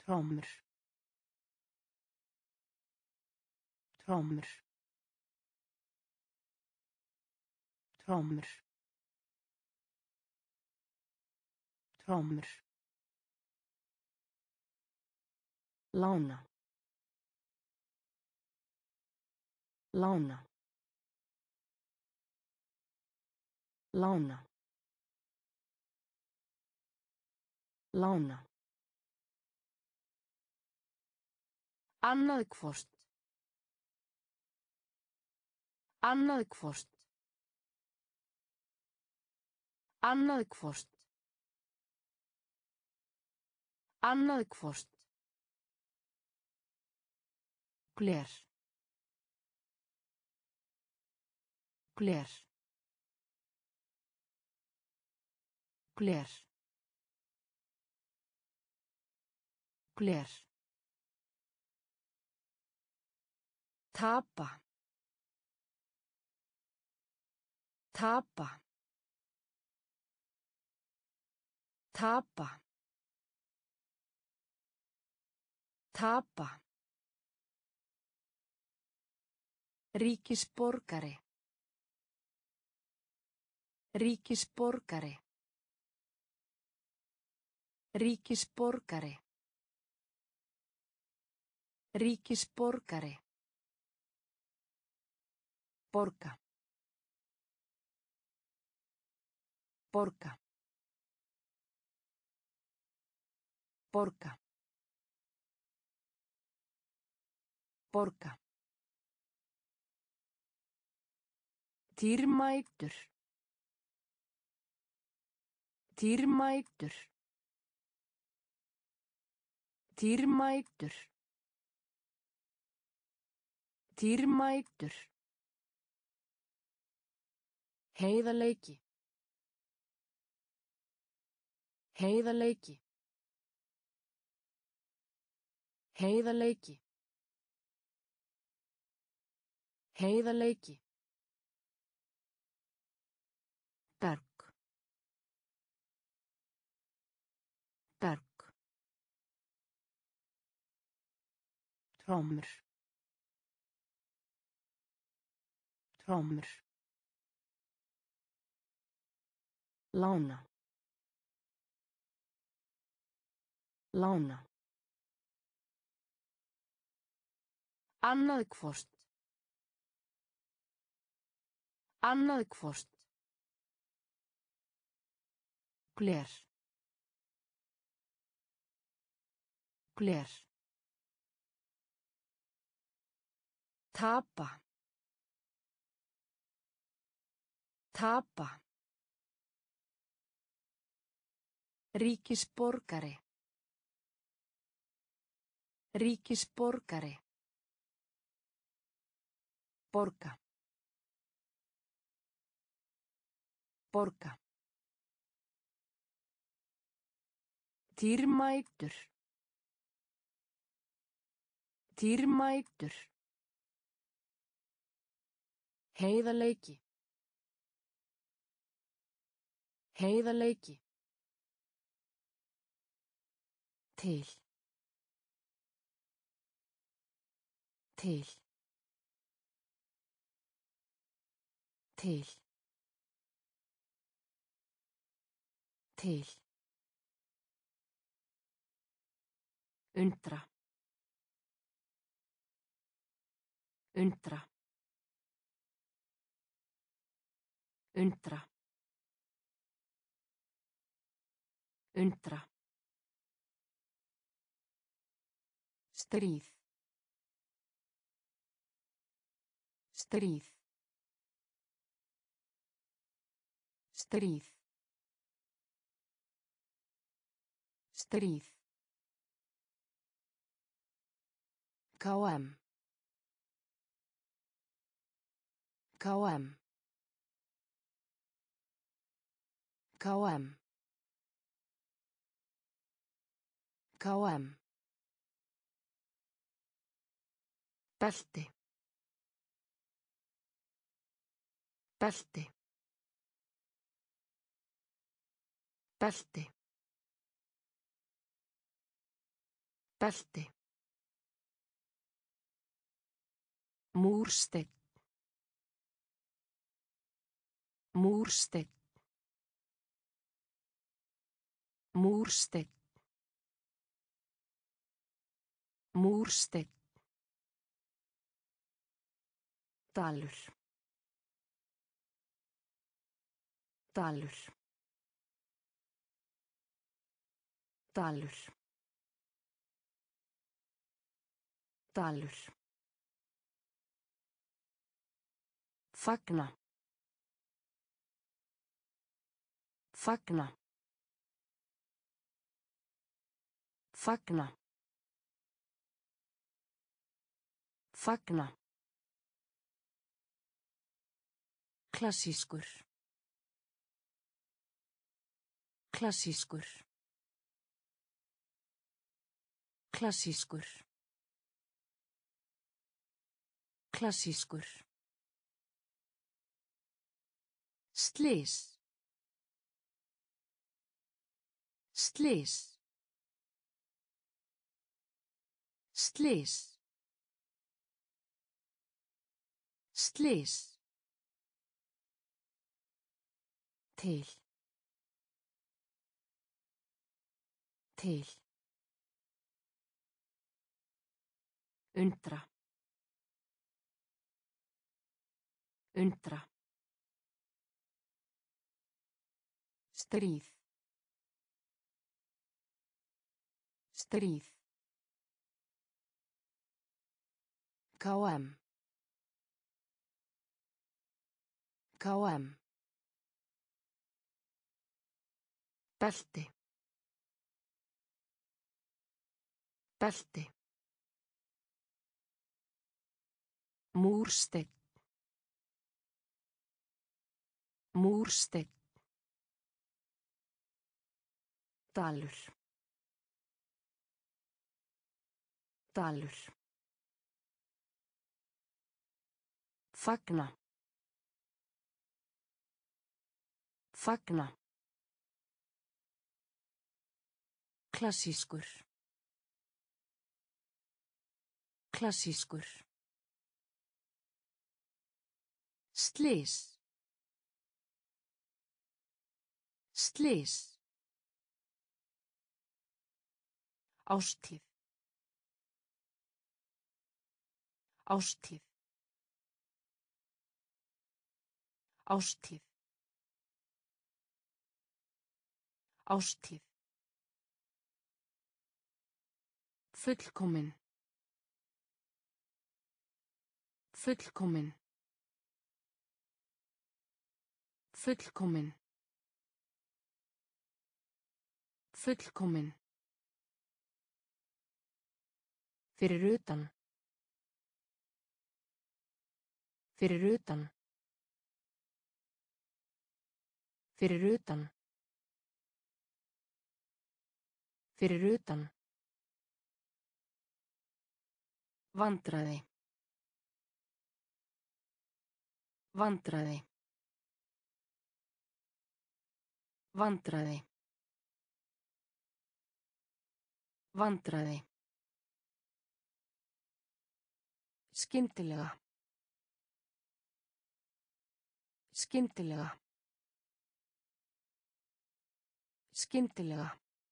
trommur trommur trommur trommur lána lána lána lána annað hvort annað hvort annað hvort annað hvort gler gler gler gler tapa tapa tapa tapa ríkisborgari ríkisborgari ríkisborgari ríkisborgari borga borga borga borga dýrmætur dýrmætur dýrmætur dýrmætur heiðarleiki heiðarleiki heiðarleiki heiðarleiki berg berg trommur trommur lána lána annað hvort annað hvort gler gler tapa tapa ríkisborgari ríkisborgari borga borga dýrmætur dýrmætur heiðarleiki heiðarleiki til til til til undra undra undra undra stríð stríð stríð stríð KM KM KM KM belti belti belti Belti. Múrsteinn. Múrsteinn. Múrsteinn. Múrsteinn. Dalur. Dalur. Dalur. Dalur. Fagna. Fagna. Fagna. Fagna. Klassískur. Klassískur. Klassískur. Klassískur. Slys. Slys. Slys. Slys. Til. Til. Undra. Undra. Stríð. Stríð. KM. KM. Belti. Belti. Múrsteinn. Múrsteinn. Dalur. Dalur. Fagna. Fagna. Klassískur. Klassískur. Slys. Slys. Árstíð. Árstíð. Árstíð. Árstíð. Fullkomin. Fullkomin. Fullkomin. Fullkomin. Fyrir utan. Fyrir utan. Fyrir utan. Fyrir utan. Vandræði. Vandræði. Vandræði. Vandræði. Skyndilega. Skyndilega. Skyndilega.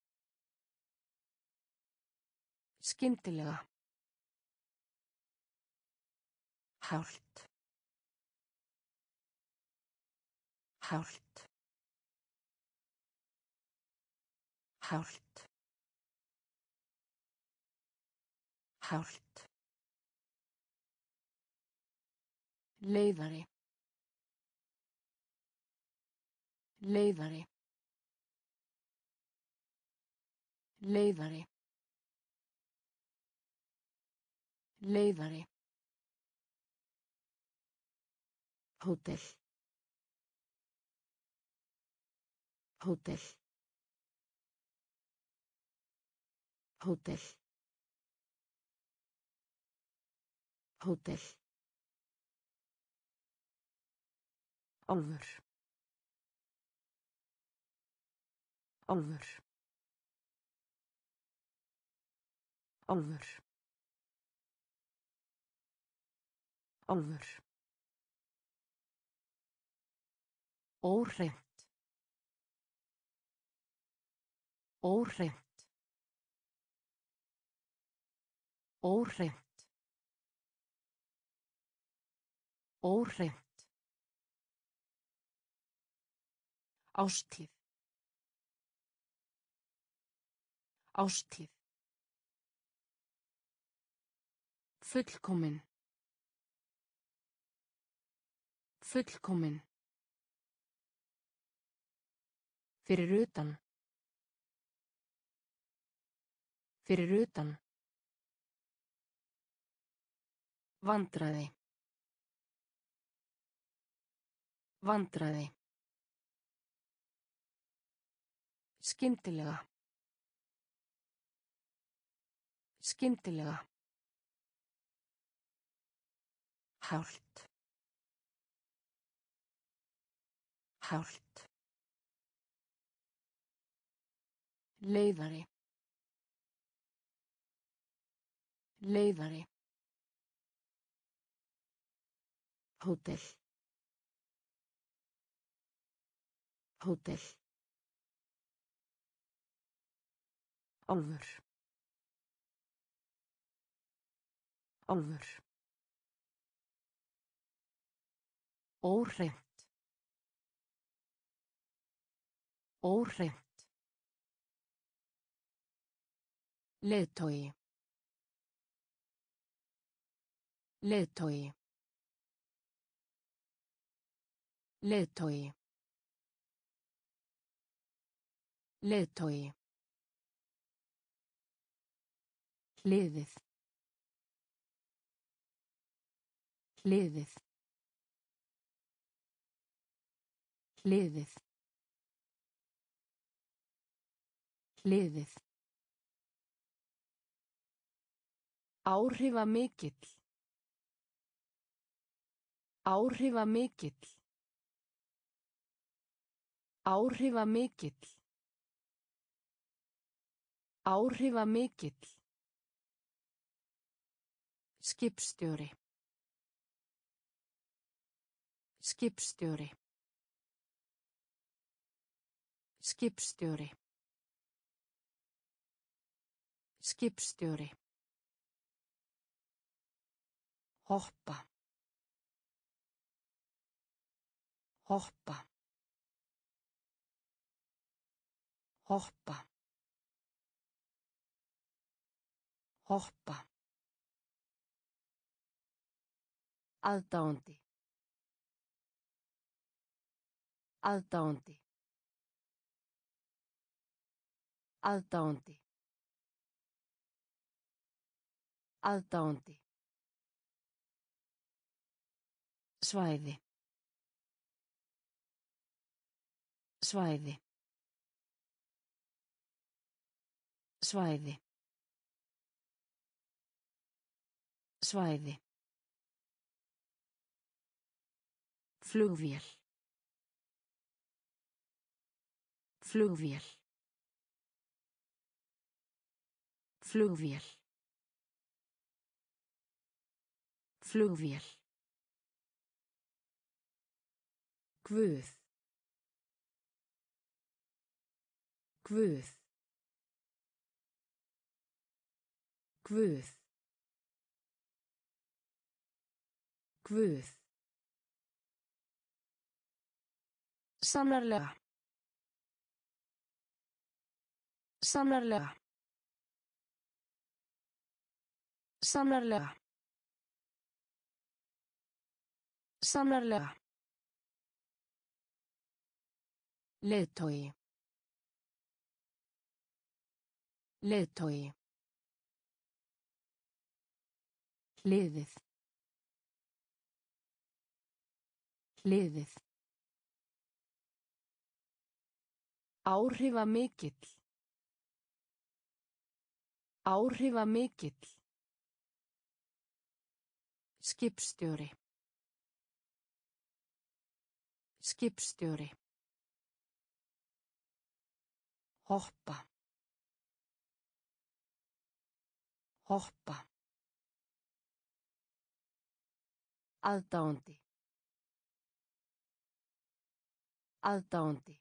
Skyndilega. Hált. Hált. Hált. Hált. Leiðari. Leiðari. Leiðari. Leiðari. Hótel. Hótel. Hótel. Hótel. Álfur. Álfur. Álfur. Álfur. Óhreint. Óhreint. Óhreint. Óhreint. Árstíð. Árstíð. Fullkomin. Fullkomin. Fyrir utan. Fyrir utan. Vandræði. Vandræði. Skyndilega. Skyndilega. Hált. Hált. Leiðari. Leiðari. Hótel. Hótel. Álfur. Álfur. Óhreint. Óhreint. Leiðtogi. Leiðtogi. Leiðtogi. Leiðtogi. Hliðið. Hliðið. Hliðið. Hliðið. Áhrifamikill. Áhrifamikill. Áhrifamikill. Áhrifamikill. Skipstjóri. Skipstjóri. Skipstjóri. Skipstjóri. Hoppa. Hoppa. Hoppa. Hoppa. Aðdáandi. Aðdáandi. Aðdáandi. Aðdáandi. Svæði. Svæði. Svæði. Svæði. Flugvél. Flugvél. Flugvél. Flugvél. Guð. Guð. Guð. Guð. Sannarlega. Sannarlega. Sannarlega. Sannarlega. Leiðtogi. Leiðtogi. Hliðið. Hliðið. Áhrifamikill. Áhrifamikill. Skipstjóri. Skipstjóri. Hoppa. Hoppa. Aðdáandi. Aðdáandi.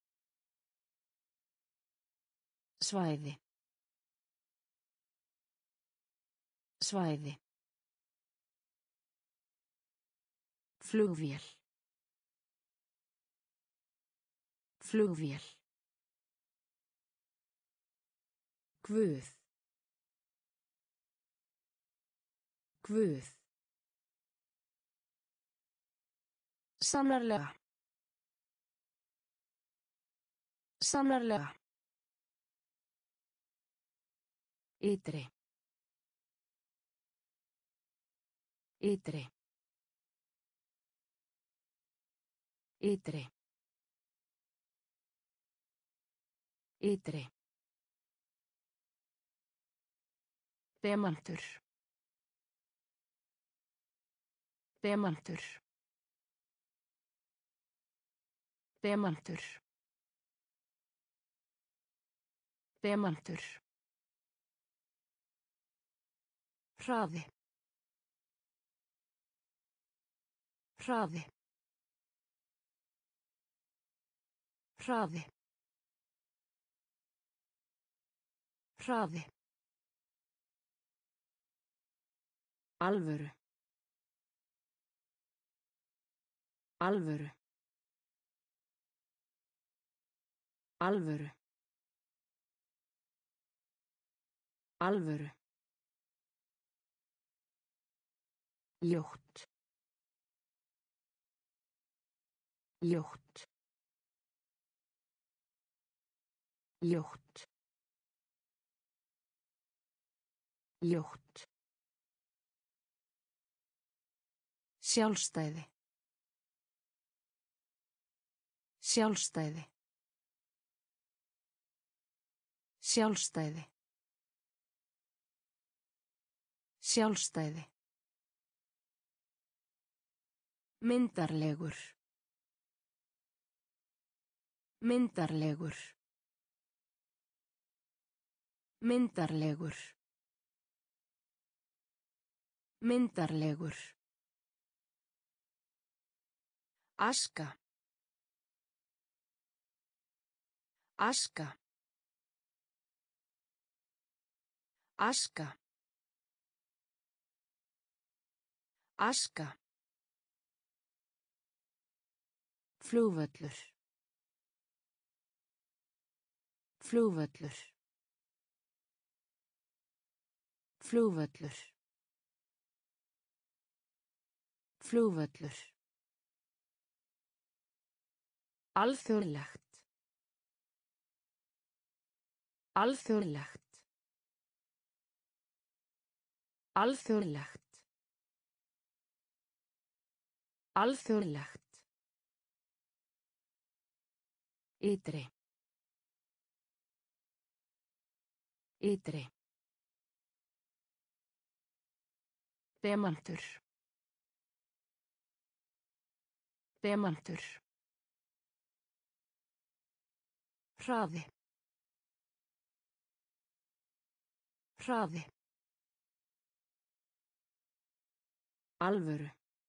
Svæði. Svæði. Flugvél. Flugvél. Guð. Guð. Sannarlega. Sannarlega. Ytri. Ytri. Ytri. Ytri. Demantur. Demantur. Demantur. Demantur. Hraði. Hraði. Hraði. Hraði. Alvöru. Alvöru. Alvöru. Alvöru. Ljótt. Ljótt. Ljótt. Ljótt. Sjálfstæði. Sjálfstæði. Sjálfstæði. Sjálfstæði. Myndarlegur. Myndarlegur. Myndarlegur. Myndarlegur. Aska. Aska. Aska. Aska. Flugvöllur. Flugvöllur. Flugvöllur. Flugvöllur. Alþjóðlegt. Alþjóðlegt. Alþjóðlegt. Alþjóðlegt. Ytri. Ytri. Demantur. Demantur. Hraði. Hraði. Alvöru.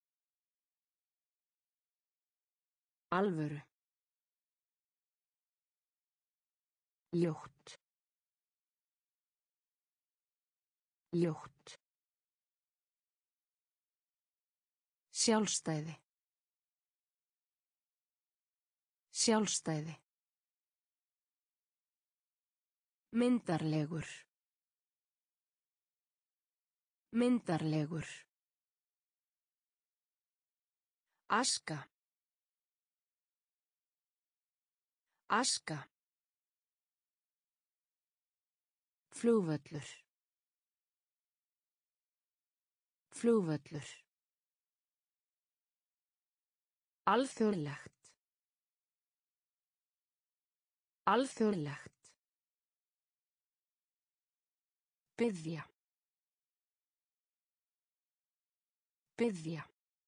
Alvöru. Ljótt. Ljótt. Sjálfstæði. Sjálfstæði. Myndarlegur. Myndarlegur. Aska. Aska. Flugvöllur. Flugvöllur. Alþjóðlegt. Alþjóðlegt. Biðja. Biðja.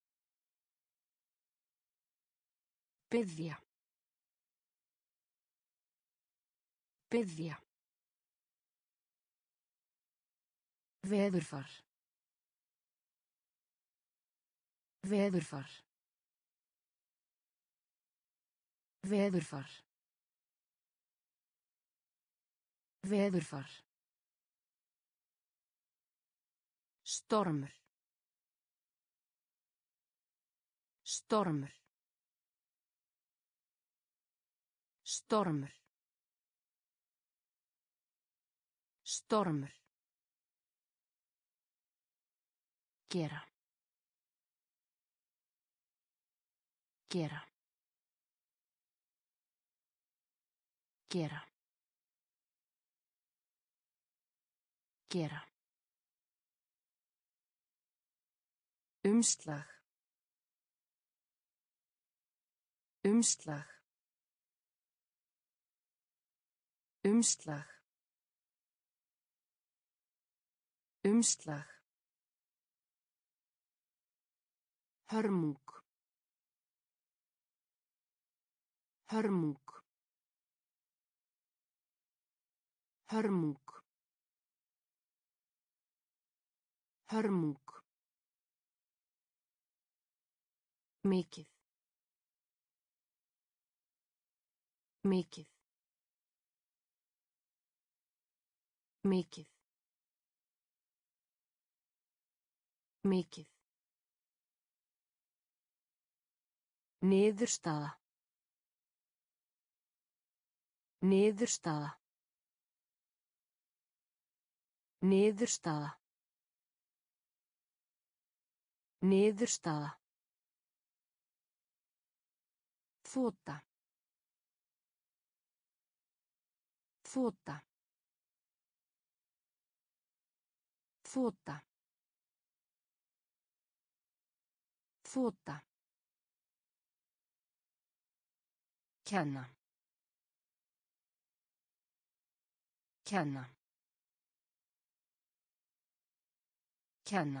Biðja. Biðja. Veðurfar. Veðurfar. Veðurfar. Veðurfar. Stormur. Stormur. Stormur. Stormur. Gera. Gera. Gera. Gera. Umslag. Umslag. Umslag. Umslag. Hörmung. Hörmung. Hörmung. Hörmung. Mikið. Mikið. Mikið. Mikið. Niðurstaða. Niðurstaða. Niðurstaða. Niðurstaða. Þota. Þota. Þota. Þota. Kenna. Kenna. Kenna.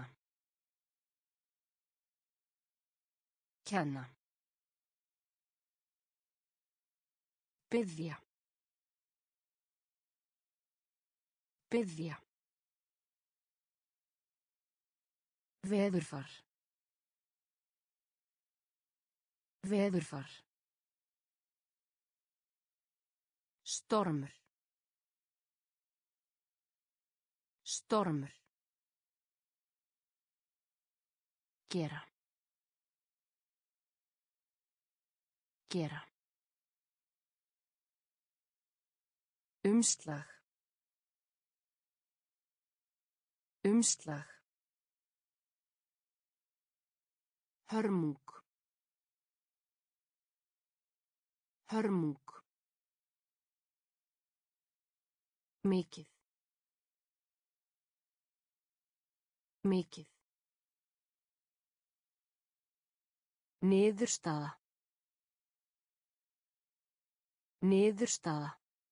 Kenna. Biðja. Biðja. Veðurfar. Veðurfar. Stormur. Stormur. Gera. Gera. Umslag. Umslag. Hörmung. Hörmung. Mikið. Mikið. Niðurstaða. Niðurstaða.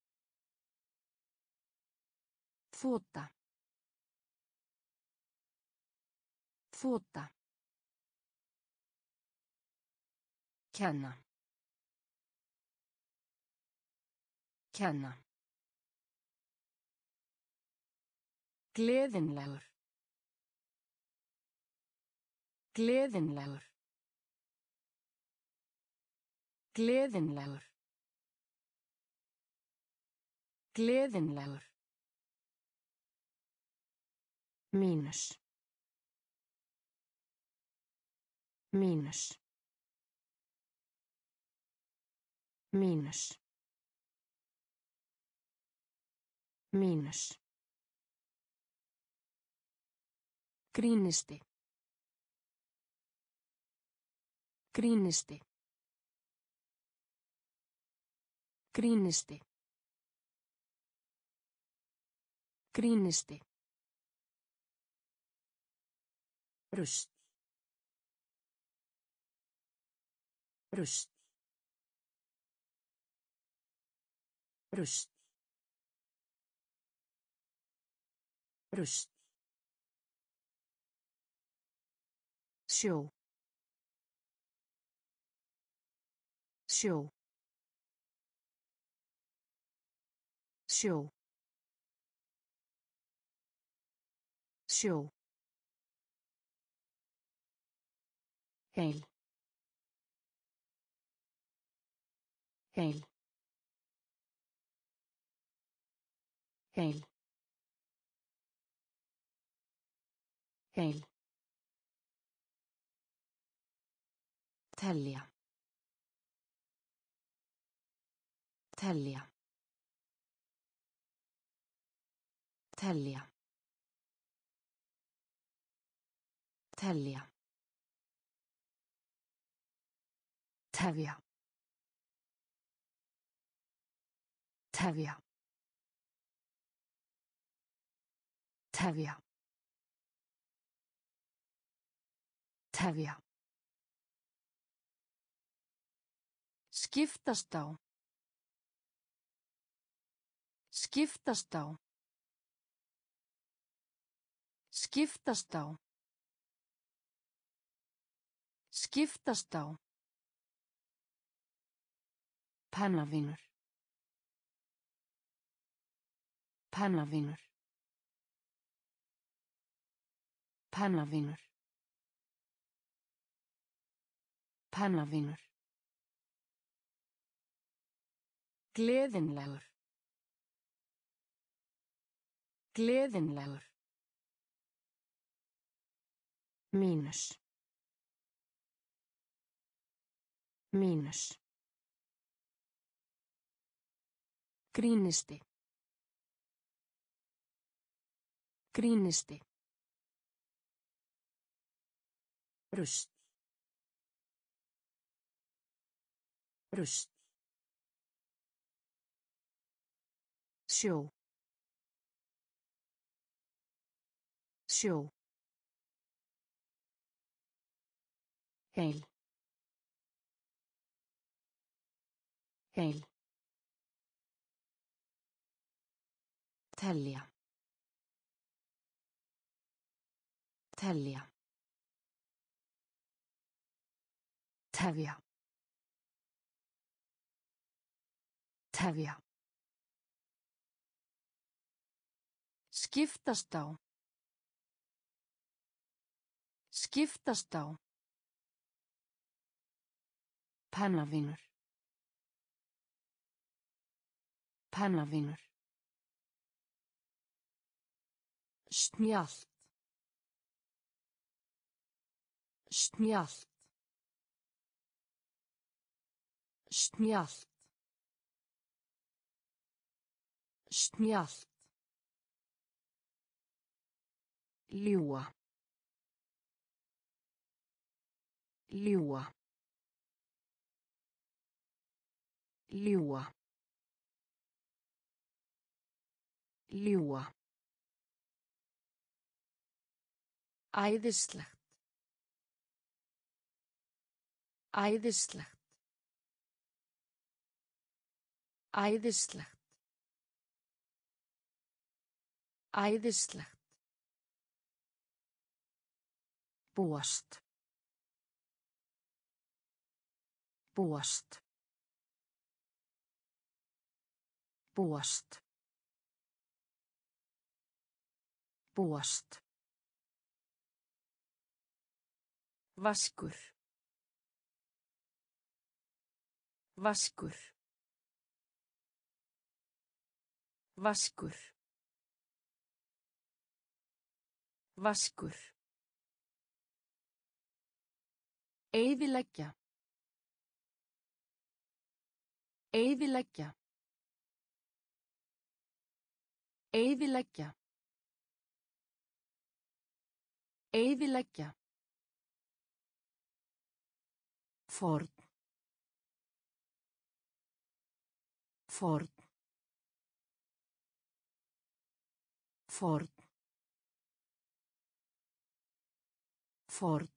Þota. Þota. Kenna. Kenna. Gleðinlegur. Gleðinlegur. Gleðinlegur. Gleðinlegur. Mínus. Mínus. Mínus. Mínus. Grínisti. Grínisti. Grínisti. Grínisti. Rusl. Rusl. Rusl. Rusl. Sjó. Sjó. Sjó. sjó, heil, heil, heil, heil, telja, telja, telja, telja, tefja, tefja, tefja, tefja, skiptast á, skiptast á, skiptast á, skiptast á, pennavinur, pennavinur, pennavinur, pennavinur, gleðinlegur, gleðinlegur, mínus, mínus, grínisti, grínisti, rusl, rusl, sjó, sjó, heil, heil, telja, telja, tefja, tefja, skiptast á, skiptast á, pennavinur, pennavinur, snjallt, snjallt, snjallt, snjallt, ljúga, ljúga, ljúga, ljúga, æðislegt, æðislegt, æðislegt, æðislegt, búast, búast, búast, búast, vaskur, vaskur, vaskur, vaskur, eyðileggja, eyðileggja, eyðileggja, eyðileggja, fórn, fórn, fórn, fórn,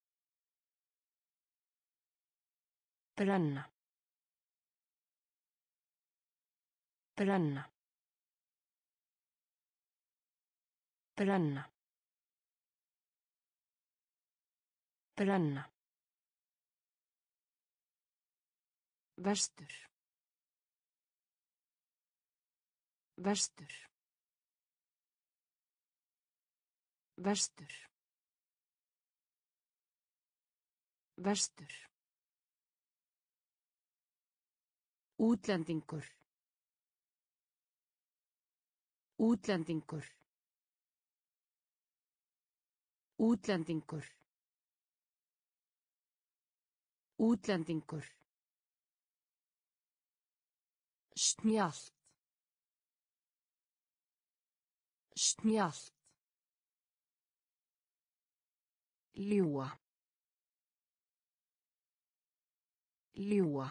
brenna, brenna, brenna, brenna, vestur, vestur, Vestur. Vestur. Útlendingur. Útlendingur. Útlendingur. Útlendingur. Snjallt. Snjallt. Ljúga. Ljúga.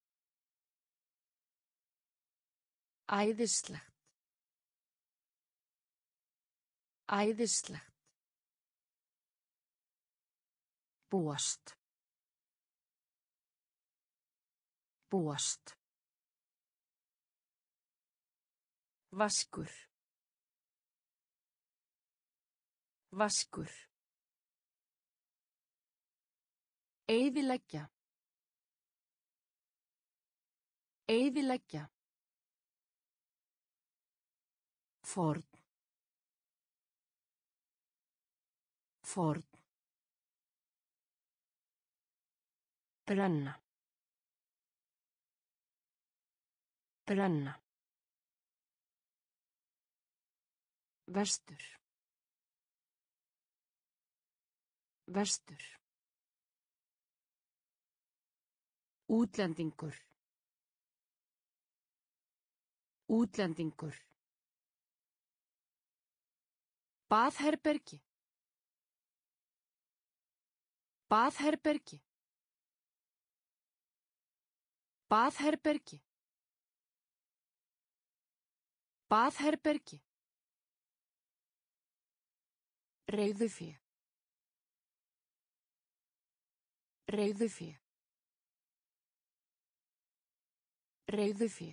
Æðislegt. Æðislegt. Búast. Búast. Vaskur. Vaskur. Eyðileggja. Eyðileggja. Fórn. Fórn. Brenna. Brenna. Vestur. Vestur. Útlendingur. Útlendingur. Baðherbergi. Baðherbergi. Baðherbergi. Baðherbergi. Reiðufé. Reiðufé. Reiðufé.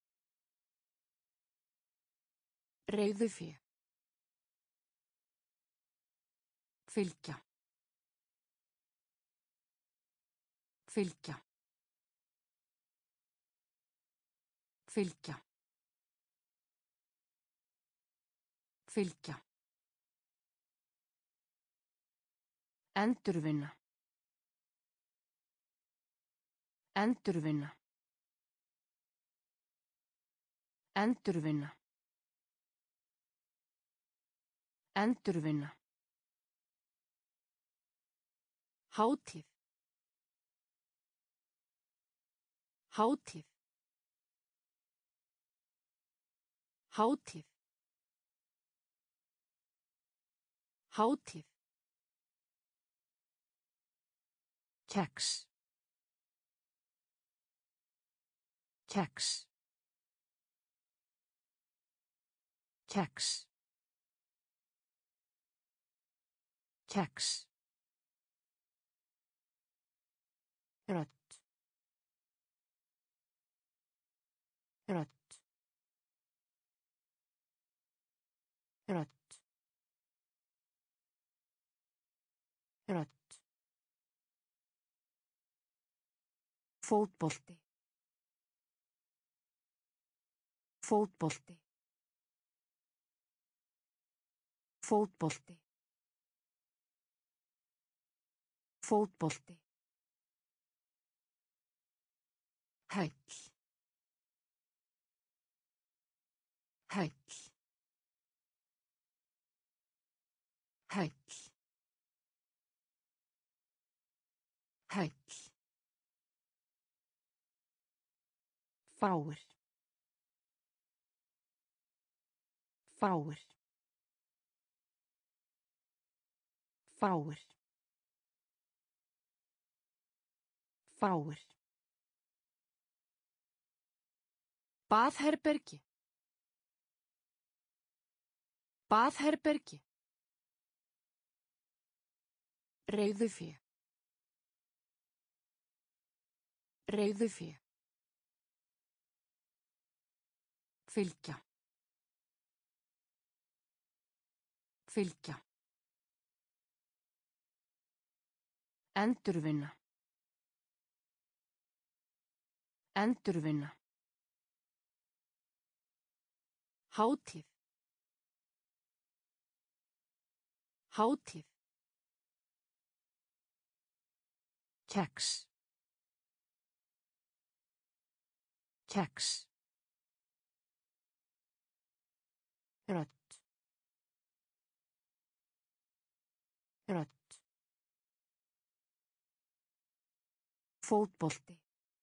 Reiðufé. Fylgja. Fylgja. Fylgja. Fylgja. Endurvinna. Endurvinna. Endurvinna. Endurvinna. Hátíð. Hátíð. Hátíð. Hátíð. Kex. Kex. Kex. Kex. Rödd. Rödd. Rödd. Rödd. Fótbolti. Fótbolti. Fótbolti. Fótbolti. Hæll. Hæll. Hæll. Hæll. Fáir. Fáir. Fáir. Fáir. Baðherbergi. Baðherbergi. Reiðufé. Reiðufé. Fylgja. Fylgja. Endurvinna. Endurvinna. Hátíð. Hátíð. Kex. Kex. Rödd. Rödd. Fótbolti.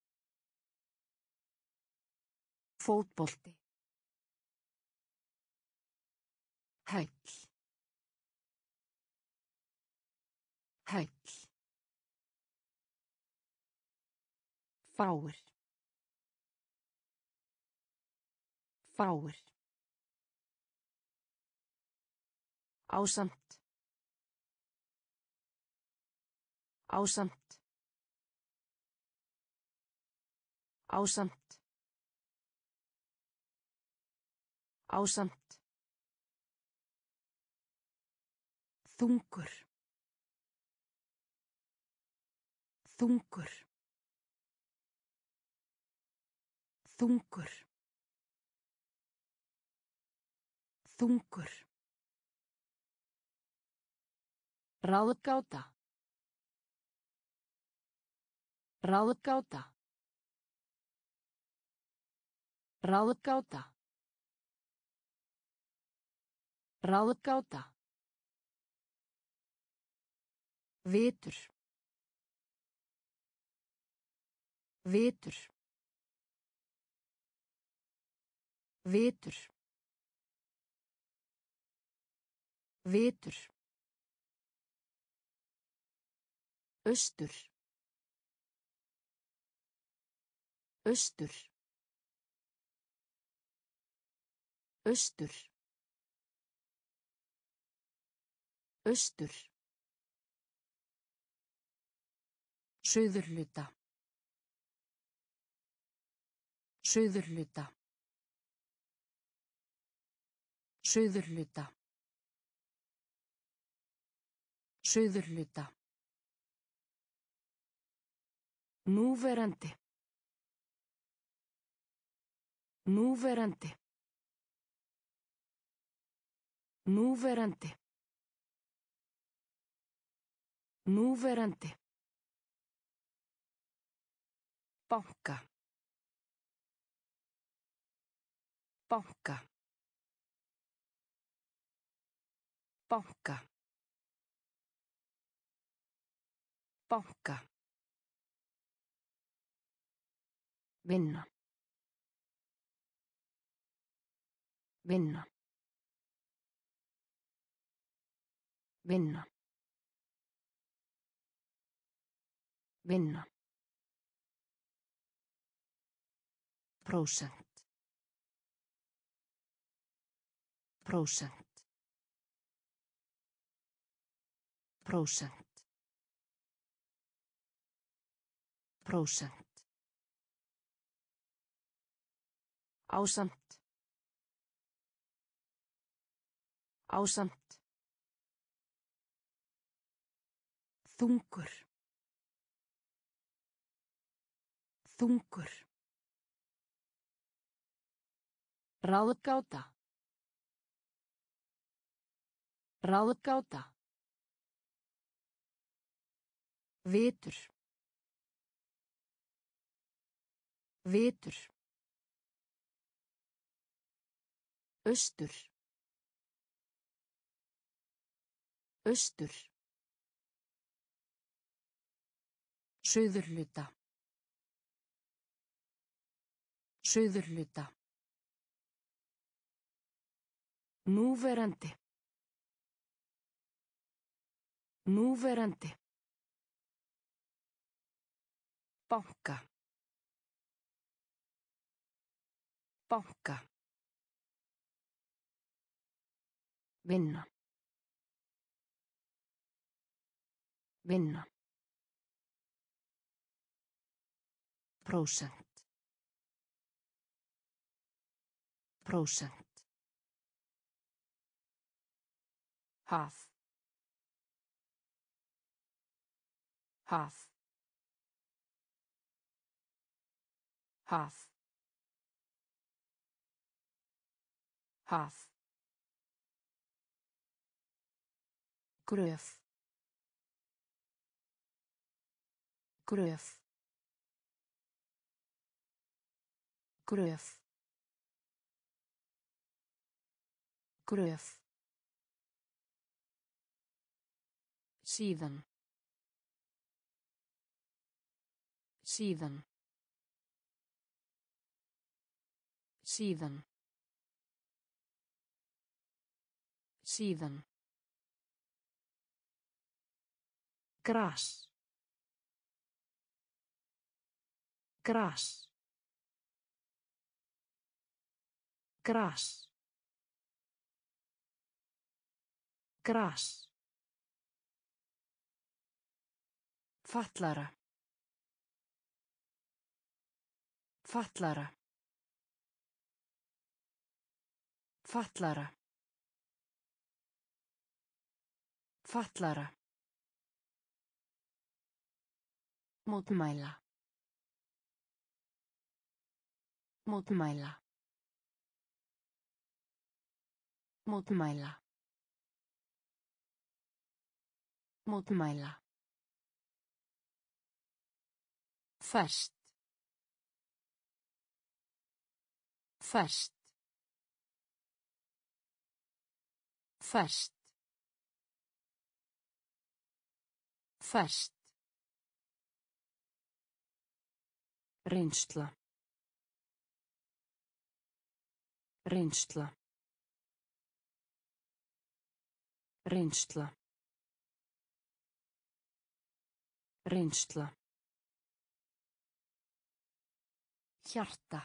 Fótbolti. Hæll. Hæll. Fáir. Fáir. Ásamt. Ásamt. Ásamt. Ásamt. Þungur. Þungur. Þungur. Þungur. Ráðgáta. Ráðgáta. Ráðgáta. Ráðgáta. Vitur. Vitur. Vitur. Vitur. Austur. Austur. Austur. Austur. Suðurhluta. Suðurhluta. Suðurhluta. Suðurhluta. Núverandi. Núverandi. Núverandi. Núverandi. Banka. Banka. Banka. Banka. Vinna. Vinna. Vinna. Vinna. Prósent. Prósent. Prósent. Prósent. Ásamt. Ásamt. Þungur. Þungur. Ráðgáta. Ráðgáta. Vitur. Vitur. Austur. Austur. Suðurhluta. Suðurhluta. Núverandi. Núverandi. Banka. Banka. Vinna. Vinna. Prósent. Prósent. Haf. Haf. Haf. Haf. Gröf. Gröf. Gröf. Gröf. Síðan. Síðan. Síðan. Síðan. Gras. Gras. Gras. Gras. Fatlara. Fatlara. Fatlara. Fatlara. Mótmæla. Mótmæla. Mótmæla. Mótmæla. Ferskt. Ferskt. Ferskt. Ferskt. Reynsla. Reynsla. Reynsla. Reynsla. Hjarta.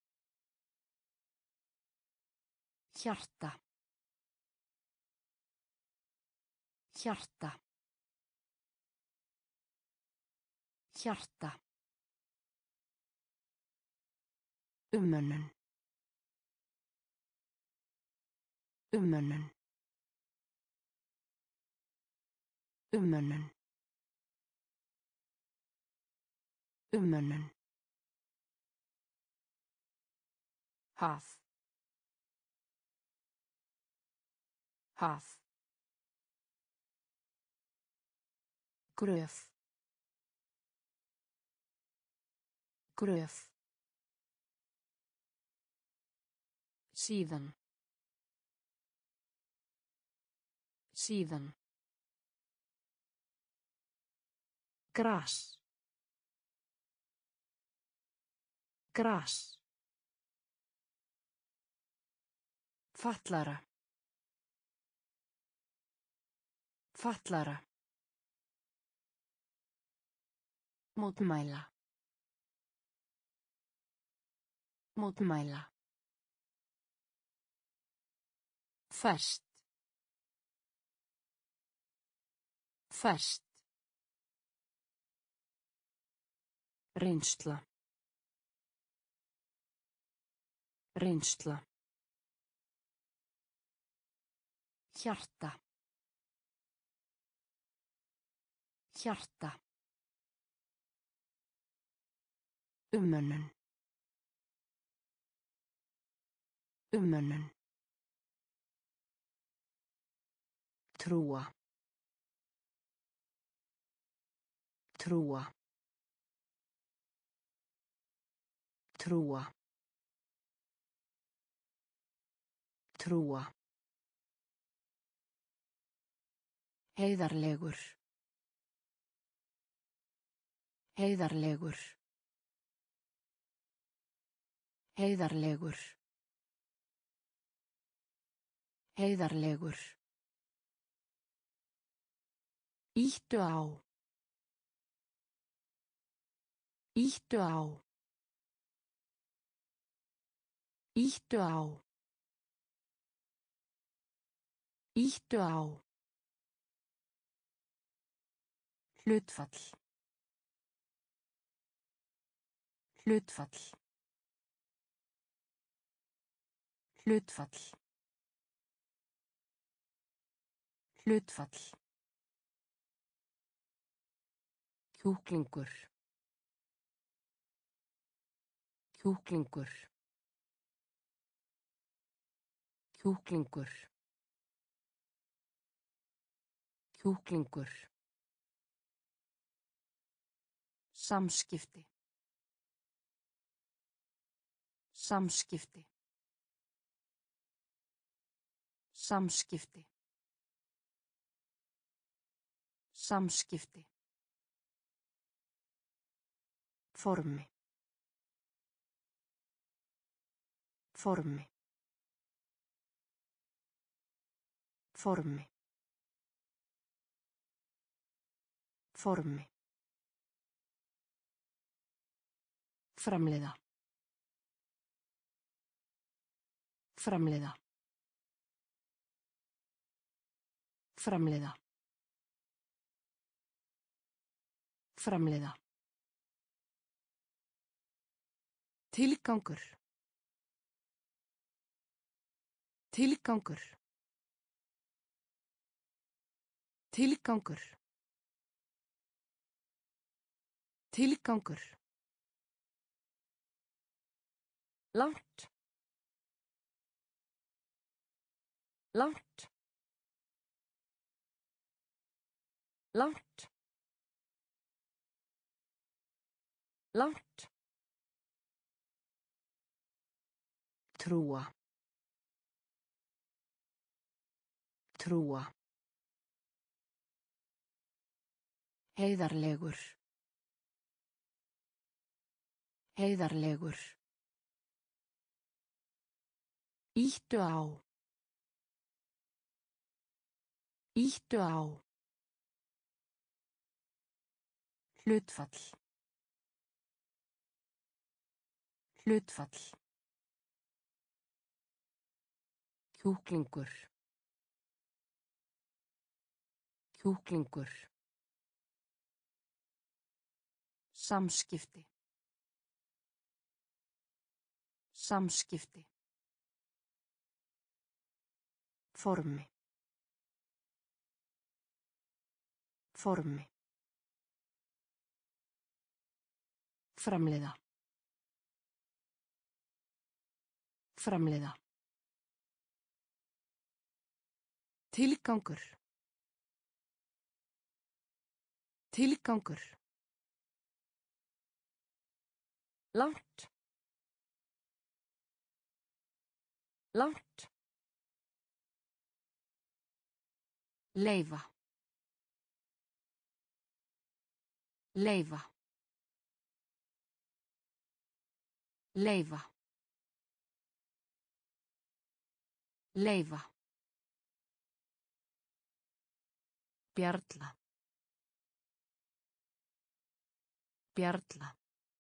Hjarta. Hjarta. Hjarta. Umönnun. Umönnun. Umönnun. Umönnun. Haf. Haf. Gröf. Gröf. Síðan. Síðan. Gras. Gras. Fatlara. Fatlara. Mótmæla. Mótmæla. Ferskt. Ferskt. Reynsla. Reynsla. Hjarta. Hjarta. Umönnun. Umönnun. Trúa. Trúa. Trúa. Trúa. Heiðarlegur. Heiðarlegur. Heiðarlegur. Heiðarlegur. Íttu á. Íttu á. Íttu á. Íttu á. Hlutfall. Hlutfall. Hlutfall. Hlutfall. Kjúklingur. Kjúklingur. Kjúklingur. Kjúklingur. Samskipti. Samskipti. Samskipti. Samskipti. Formi. Formi. Formi. Formi. Framleiða. Framleiða. Framleiða. Framleiða. Tilgangur. Tilgangur. Tilgangur. Tilgangur. Langt. Langt. Langt. Langt. Trúa. Trúa. Heiðarlegur. Heiðarlegur. Íttu á. Íttu á. Hlutfall. Hlutfall. Kjúklingur. Kjúklingur. Samskipti. Samskipti. Formi. Formi. Framleiða. Framleiða. Tilgangur. Tilgangur. Langt. Langt. Leyfa. Leyfa. Leyfa. Leyfa. Bjarla. Bjarla.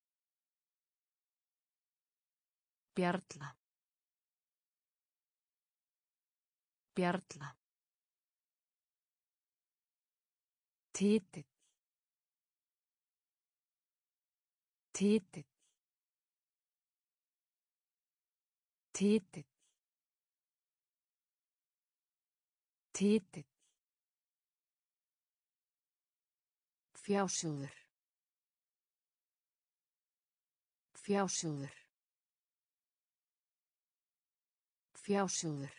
Bjarla. Bjarla. Titill. Titill. Titill. Titill. Fjásjóður. Fjásjóður. Fjásjóður.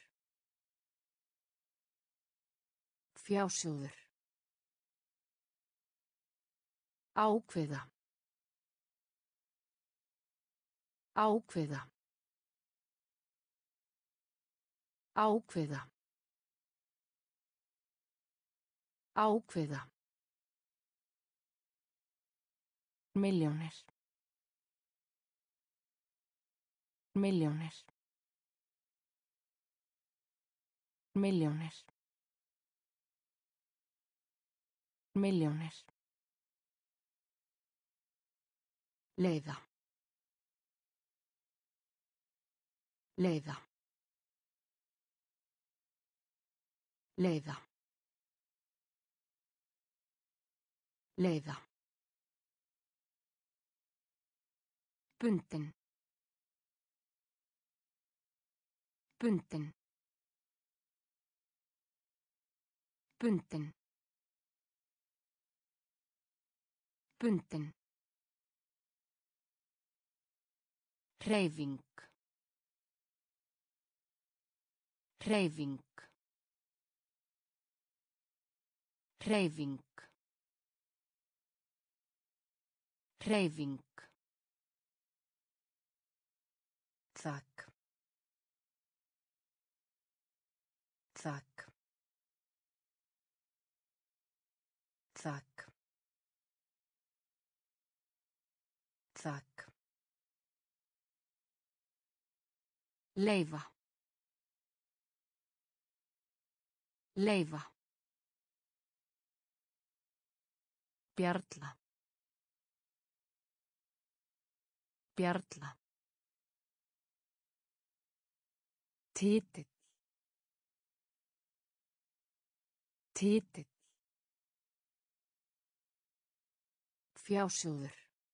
Fjásjóður. Ákveða. Ákveða. Ákveða. Ákveða. Milljónir. Milljónir. Milljónir. Milljónir. Leiða. Leiða. Leiða. Leiða. Bundin. Bundin. Bundin. Bundin. Hreyfing. Hreyfing. Hreyfing. Hreyfing. Þak. Þak. Þak. Þak. Leyfa. Leyfa. Bjarla. Bjarla. Titill. Titill. Fjásjóður.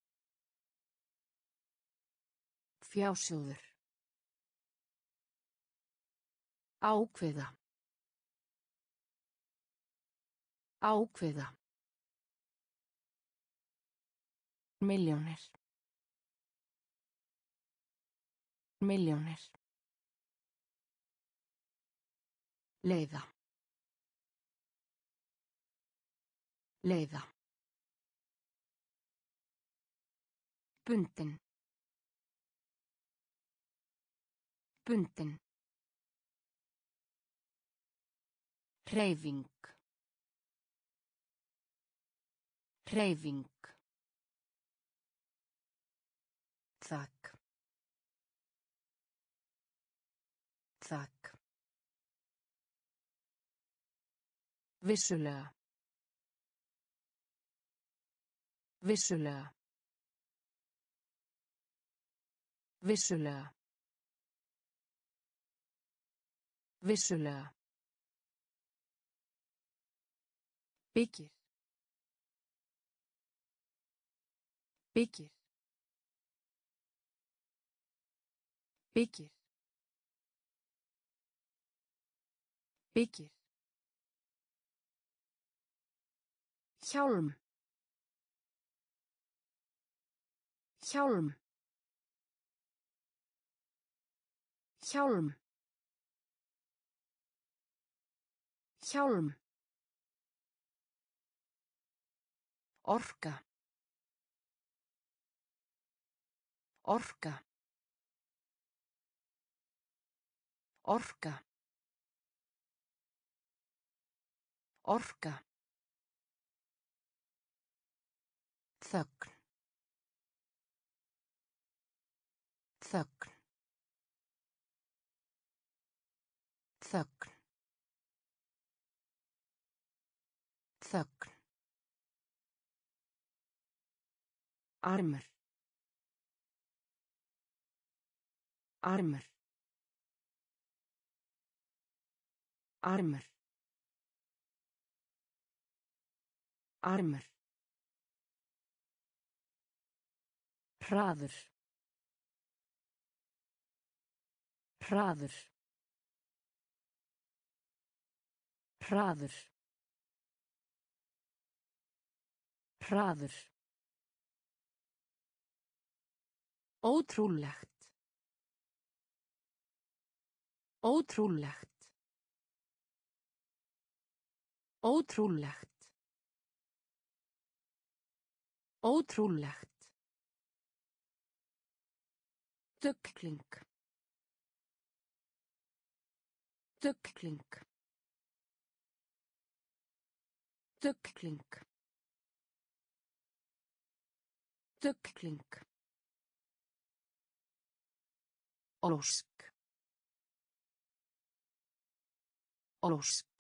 Fjásjóður. Ákveða. Ákveða. Milljónir. Milljónir. Leiða. Leiða. Bundin. Bundin. Hreyfing. Hreyfing. Þak. Þak. Vissulega. Vissulega. Vissulega. Vissulega. Byggir. Byggir. Byggir. Byggir. Hjálm. Hjálm. Hjálm. Hjálm. Orka. Orka. Orka. Orka. Þögn. Þögn. Þögn. Þögn. Armur. Armur. Armur. Armur. Hraður. Hraður. Hraður. Hraður. Ótrúlegt. Ótrúlegt. Ótrúlegt. Ótrúlegt. Dugling. Dugling. Dugling. Dugling. Ósk. Ósk.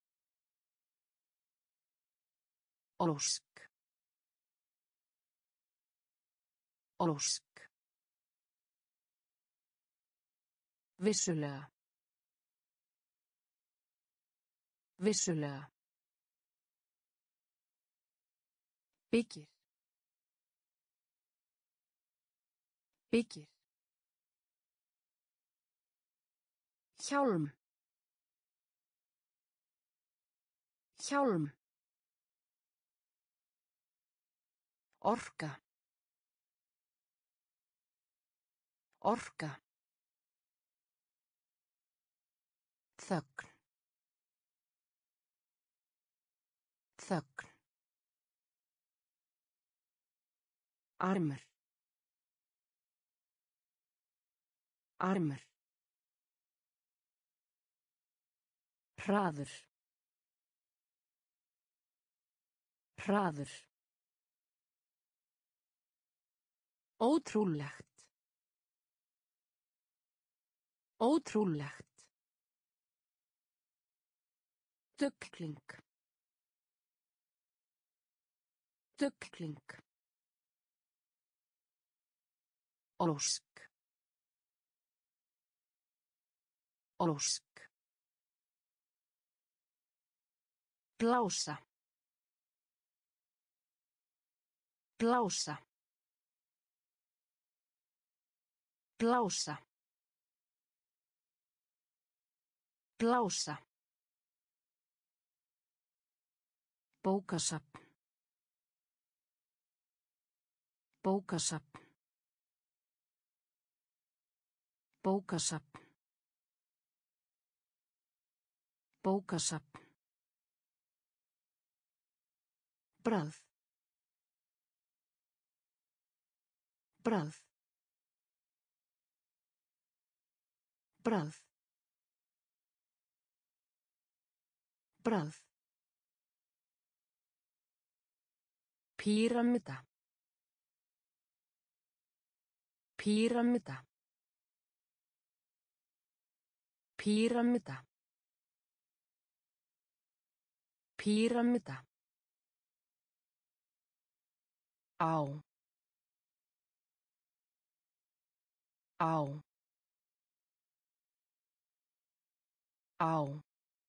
Ósk. Ósk. Vissulega. Vissulega. Byggir. Byggir. Hjálm. Hjálm. Orka. Orka. Þögn. Þögn. Armur. Armur. Hraður. Hraður. Ótrúlegt. Ótrúlegt. Dugling. Dugling. Ósk. Ósk. Blása. Blása. Blása. Blása. Bókasafn. Bókasafn. Bókasafn. Bókasafn. Bragð. Bragð. Bragð. Bragð. Píramída. Píramída. Píramída. Píramída. Á. Á. Á.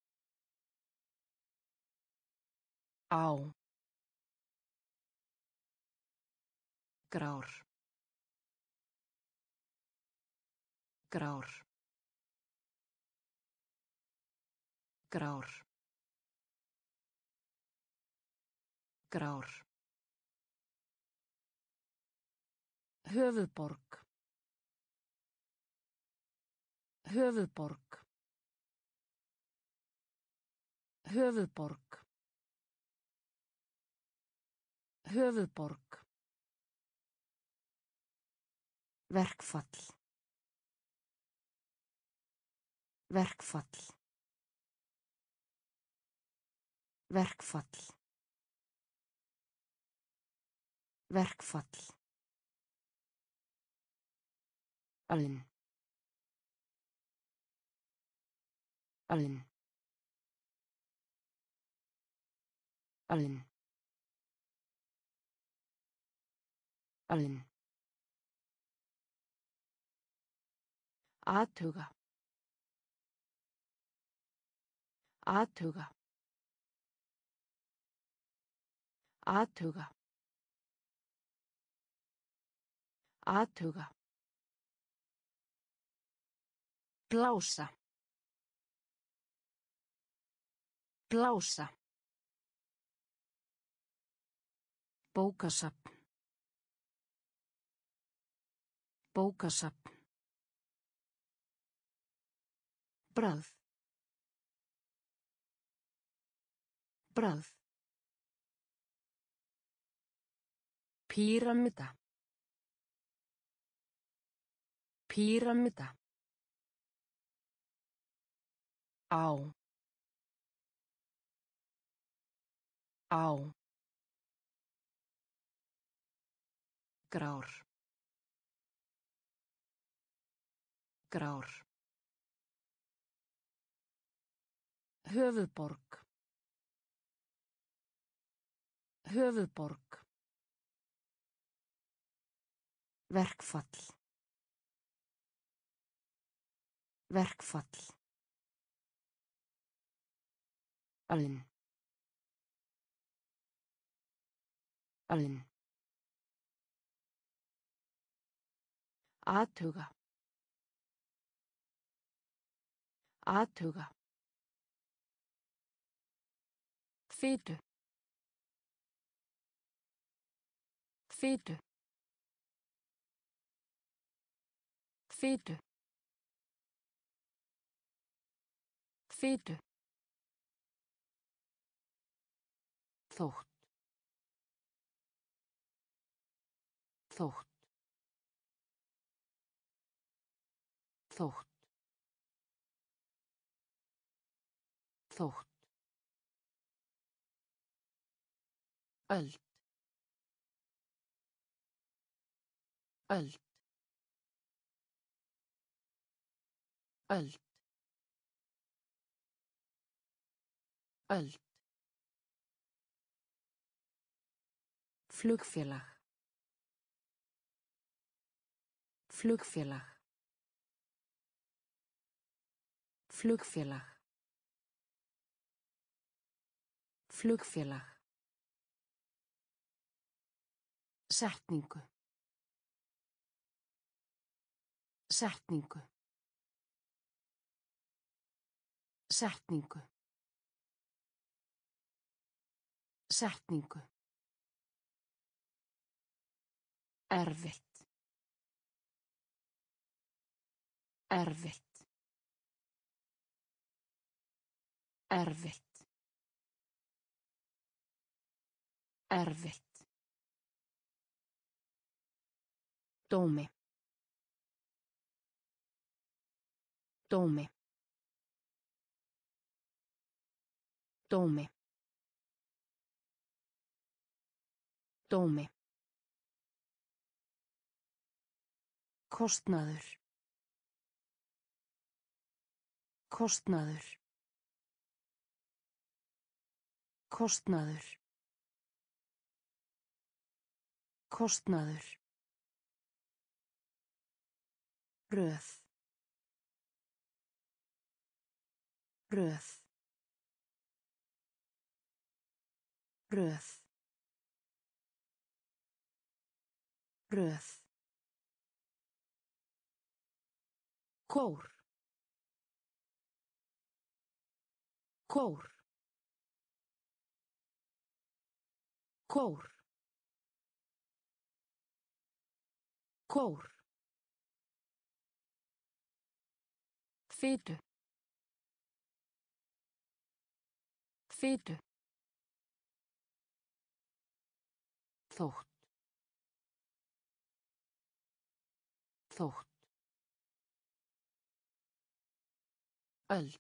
Á. Grár. Grár. Grár. Grár. Höfuðborg. Höfuðborg. Höfuðborg. Höfuðborg. Verkfall. Verkfall. Verkfall. Verkfall. Alinn. Alinn. Alinn. Alinn. Athuga. Athuga. Athuga. Athuga. Blása. Blása. Bókasafn. Bókasafn. Bragð. Bragð. Píramída. Píramída. Á. Á. Grár. Grár. Höfuðborg. Höfuðborg. Verkfall. Verkfall. Alinn. Alinn. Athuga. Athuga. Fitu. Fitu. Fitu. Fitu. Þótt. Þótt. Þótt. Þótt. Öld. Öld. Öld. Öld. Flugfélag. Flugfélag. Flugfélag. Flugfélag. Setningu. Setningu. Setningu. Setningu. Erfitt. Erfitt. Erfitt. Erfitt. Dómi. Dómi. Dómi. Dómi. Kostnaður. Kostnaður. Kostnaður. Kostnaður. Röð. Röð. Röð. Röð. Kór. Kór. Kór. Kór. Fitu. Fitu. Þótt. Þótt. Öld.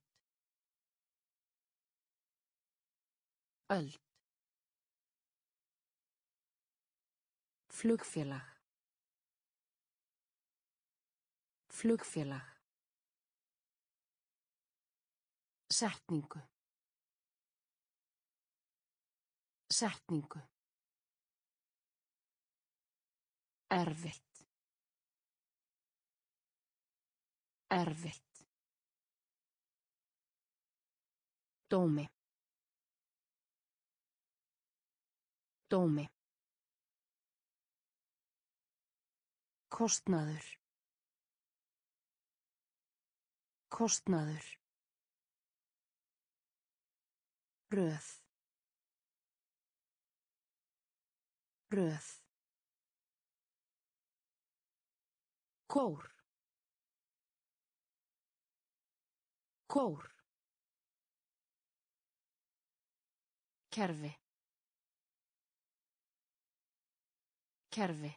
Öld. Flugfélag. Flugfélag. Setningu. Setningu. Erfitt. Erfitt. Dómi. Dómi. Kostnaður. Kostnaður. Röð. Röð. Kór. Kór. Kerfi. Kerfi.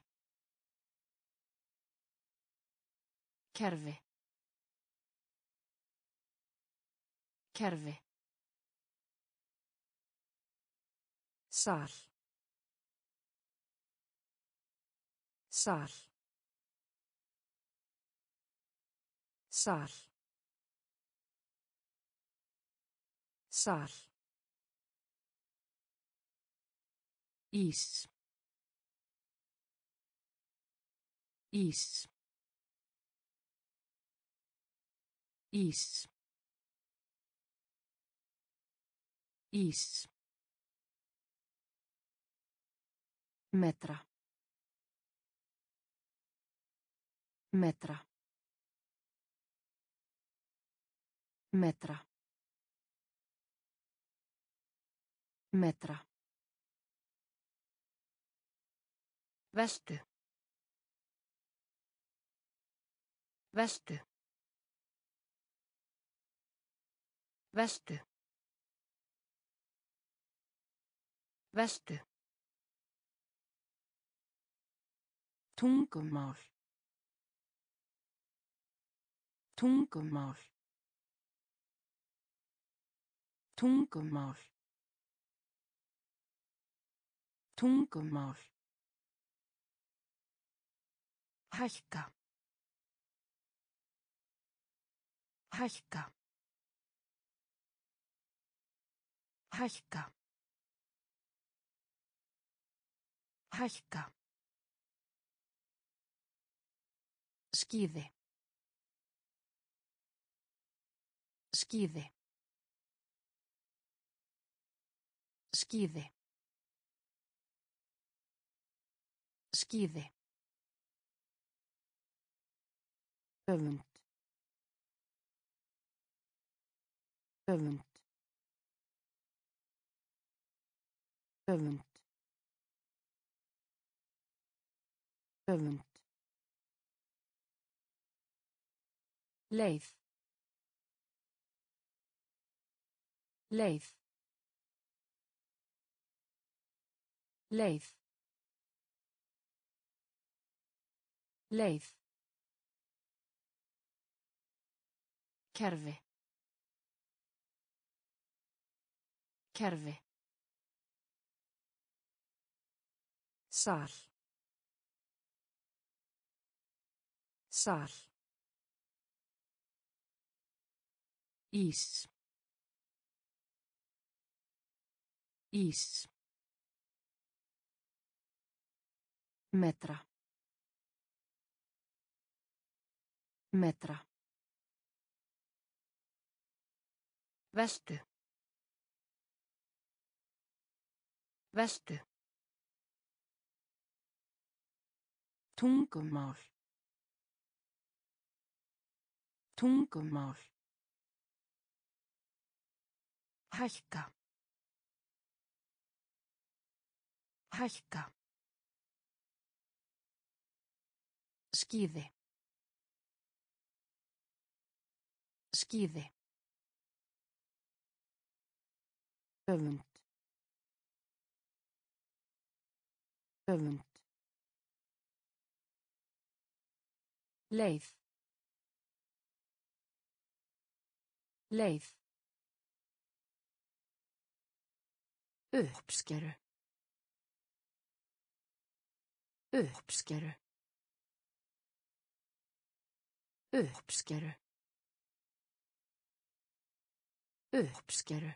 Kerfi. Kerfi. Sal. Sal. Sal. Sal. Ís. Ís. Ís. Ís. Metra. Metra. Metra. Metra. Veltu. Veltu. Veltu. Vestu. Tungumál. Tungumál. Tungumál. Tungumál. Hækka. Hækka. Hækka. Hækka. Skíði. Skíði. Skíði. Skíði. Öfund. Öfund. Öfund. Öfund. Leið. Leið. Leið. Leið. Kerfi. Kerfi. Sal. Sal. Ís. Ís. Metra. Metra. Vestu. Vestu. Tungumál. Tungumál. Hækka. Hækka. Skíði. Skíði. Öfund. Öfund. Leið. Leið. Uppskeru. Uppskeru. Uppskeru. Uppskeru.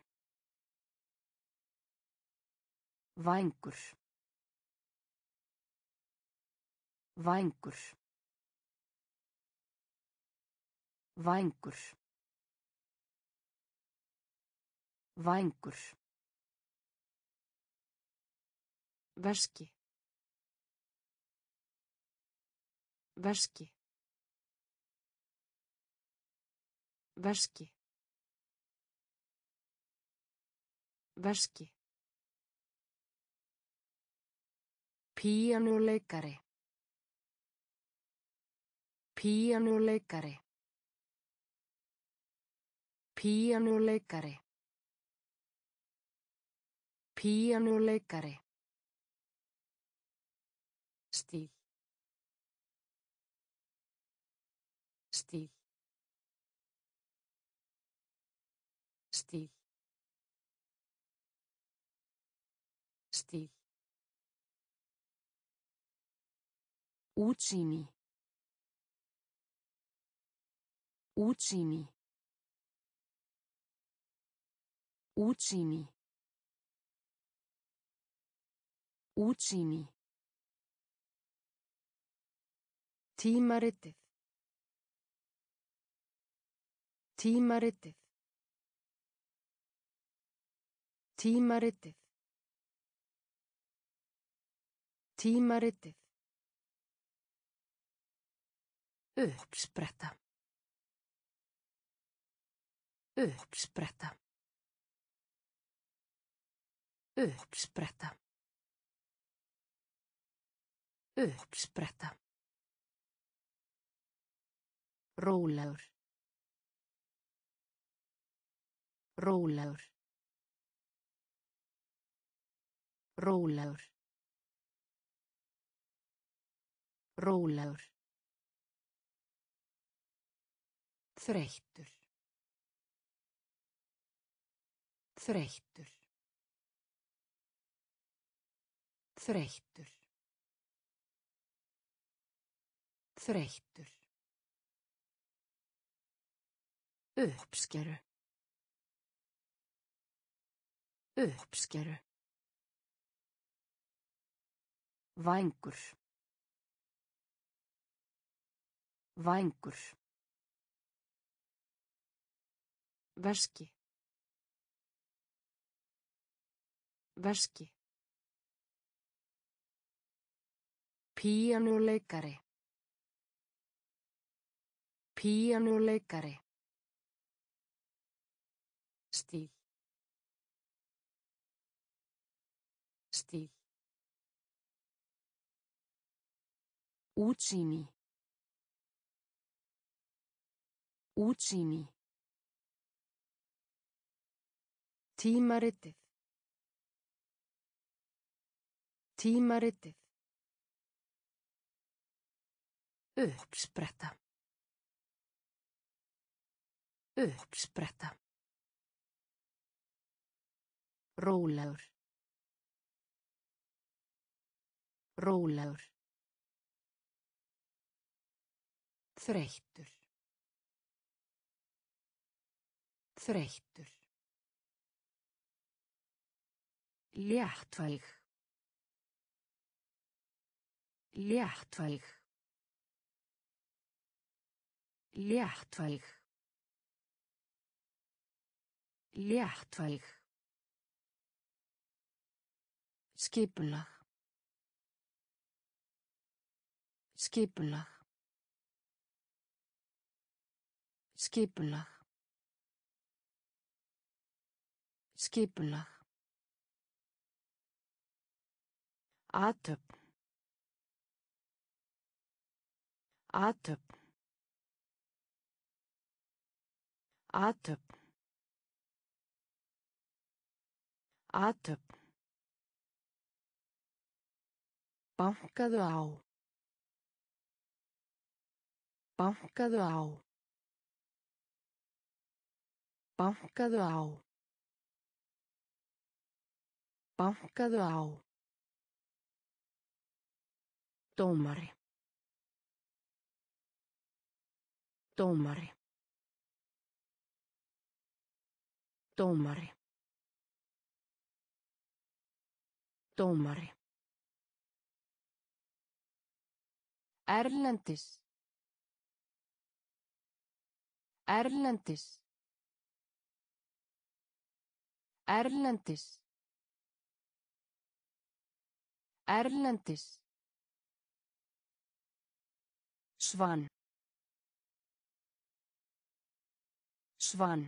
Vængur. Vængur. Vængur. Vængur. Veski. Veski. Veski. Veski. Píanóleikari. Píanóleikari. Píanóleikari. Píanóleikari. Stíl. Stíl. Stíl. Stíl. Útsýni. Útsýni. Útsýni. Útsýni. Tímaritið. Tímaritið. Tímaritið. Tímaritið. Uppspretta. Uppspretta. Uppspretta. Uppspretta. Rólegur. Rólegur. Rólegur. Rólegur. Þreyttur. Þreyttur. Þreyttur. Þreyttur. Uppskeru. Uppskeru. Vængur. Vængur. Veski. Veski. Píanóleikari. Píanóleikari. Stíl. Stíl. Útsýni. Útsýni. Tímaritið. Tímaritið. Uppspretta. Uppspretta. Rólegur. Rólegur. Þreyttur. Þreyttur. Léttvæg. Léttvæg. Léttvæg. Léttvæg. Skipulag. Skipulag. Skipulag. Skipulag. Athöfn. Athöfn. Athöfn. Athöfn. Bankaðu á. Bankaðu á. Bankaðu á. Bankaðu á. Dómari. Dómari. Dómari. Dómari. Erlendis. Erlendis. Erlendis. Erlendis. Svan. Svan.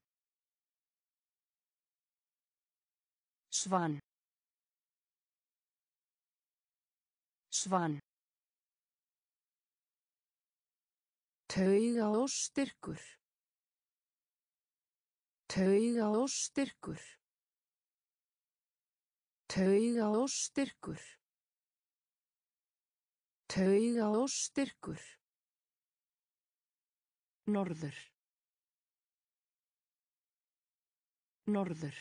Svan. Svan. Taugaóstyrkur. Taugaóstyrkur. Taugaóstyrkur. Taugaóstyrkur. Norður. Norður.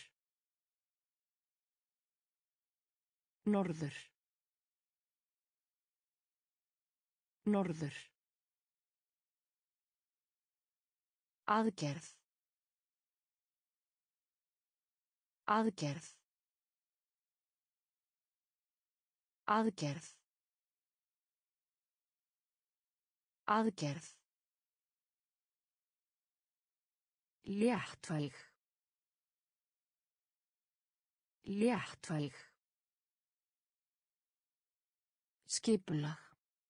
Norður. Norður. Aðgerð. Aðgerð. Aðgerð. Aðgerð. Léttvæg. Léttvæg. Skipulag.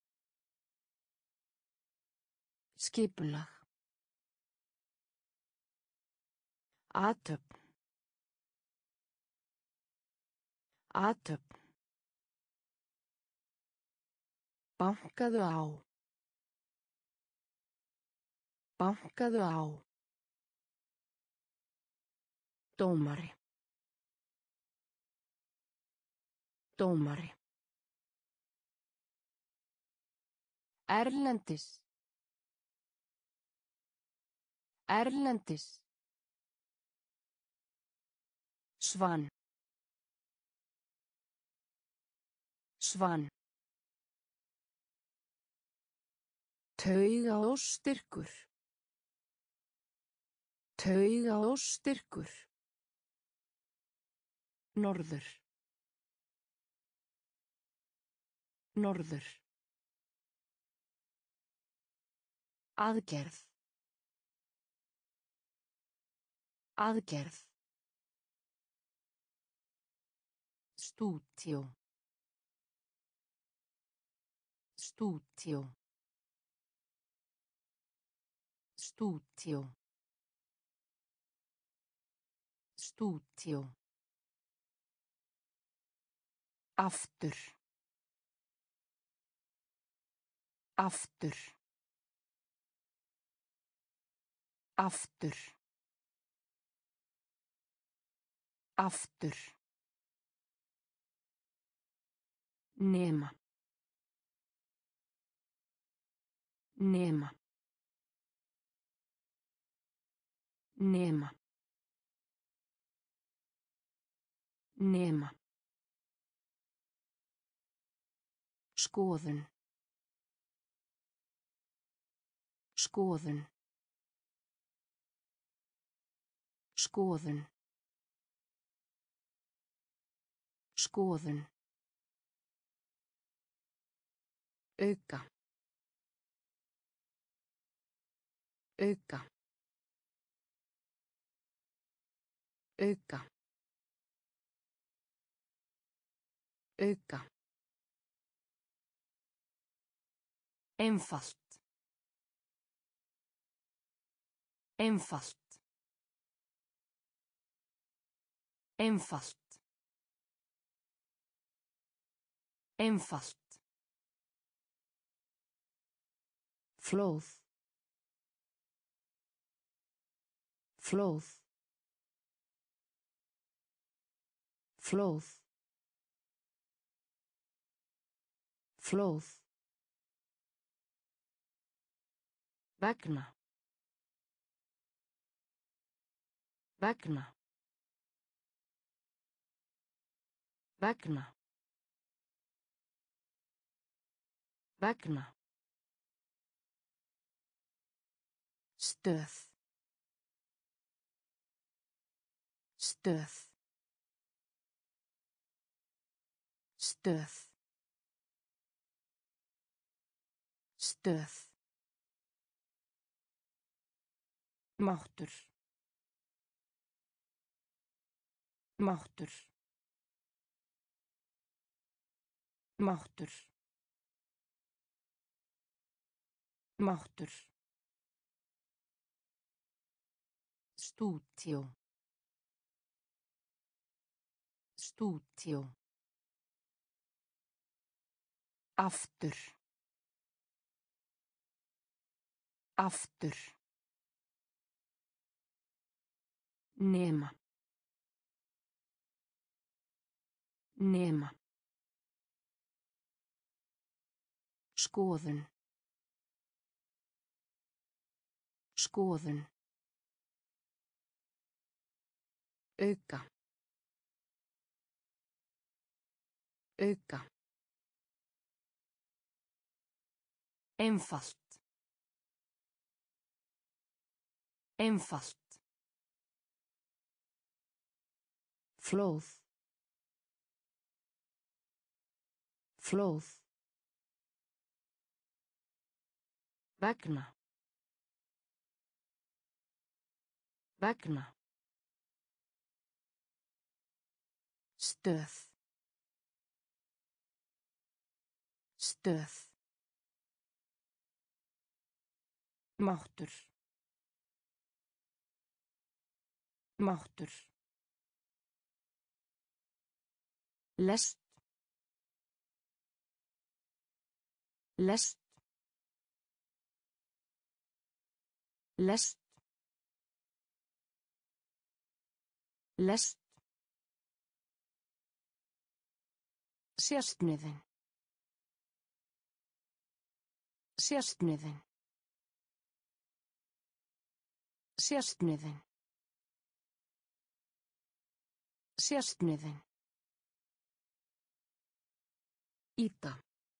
Skipulag. Athöfn. Athöfn. Bankaðu á. Bankaðu á. Dómari. Dómari. Erlendis. Erlendis. Svan. Svan. Taugaóstyrkur. Taugaóstyrkur. Norður. Norður. Aðgerð. Aðgerð. Stúdíó. Stúdíó. Stúdíó. Stúdíó. Aftur. Aftur. Aftur. Aftur. Nema. Nema. Nema. Nema. Skoðun. Skoðun. Skoðun. Skoðun. Auka. Auka. Auka. Auka. Einfalt. Einfalt. Einfalt. Einfalt. Flóð. Flóð. Flóð. Flóð. Vegna. Vegna. Vegna. Vegna. Stöð. Stöð. Stöð. Stöð. Máttur. Máttur. Máttur. Máttur. Stúdíó. Stúdíó. Aftur. Aftur. Nema. Nema. Skoðun. Skoðun. Auka. Auka. Einfalt. Einfalt. Flóð. Flóð. Vegna. Vegna. Stöð. Stöð. Máttur. Máttur. Lest. Lest. Lest. Lest. Sérstniðin. Sérstniðin. Sérstniðin. Sérstniðin. Íta.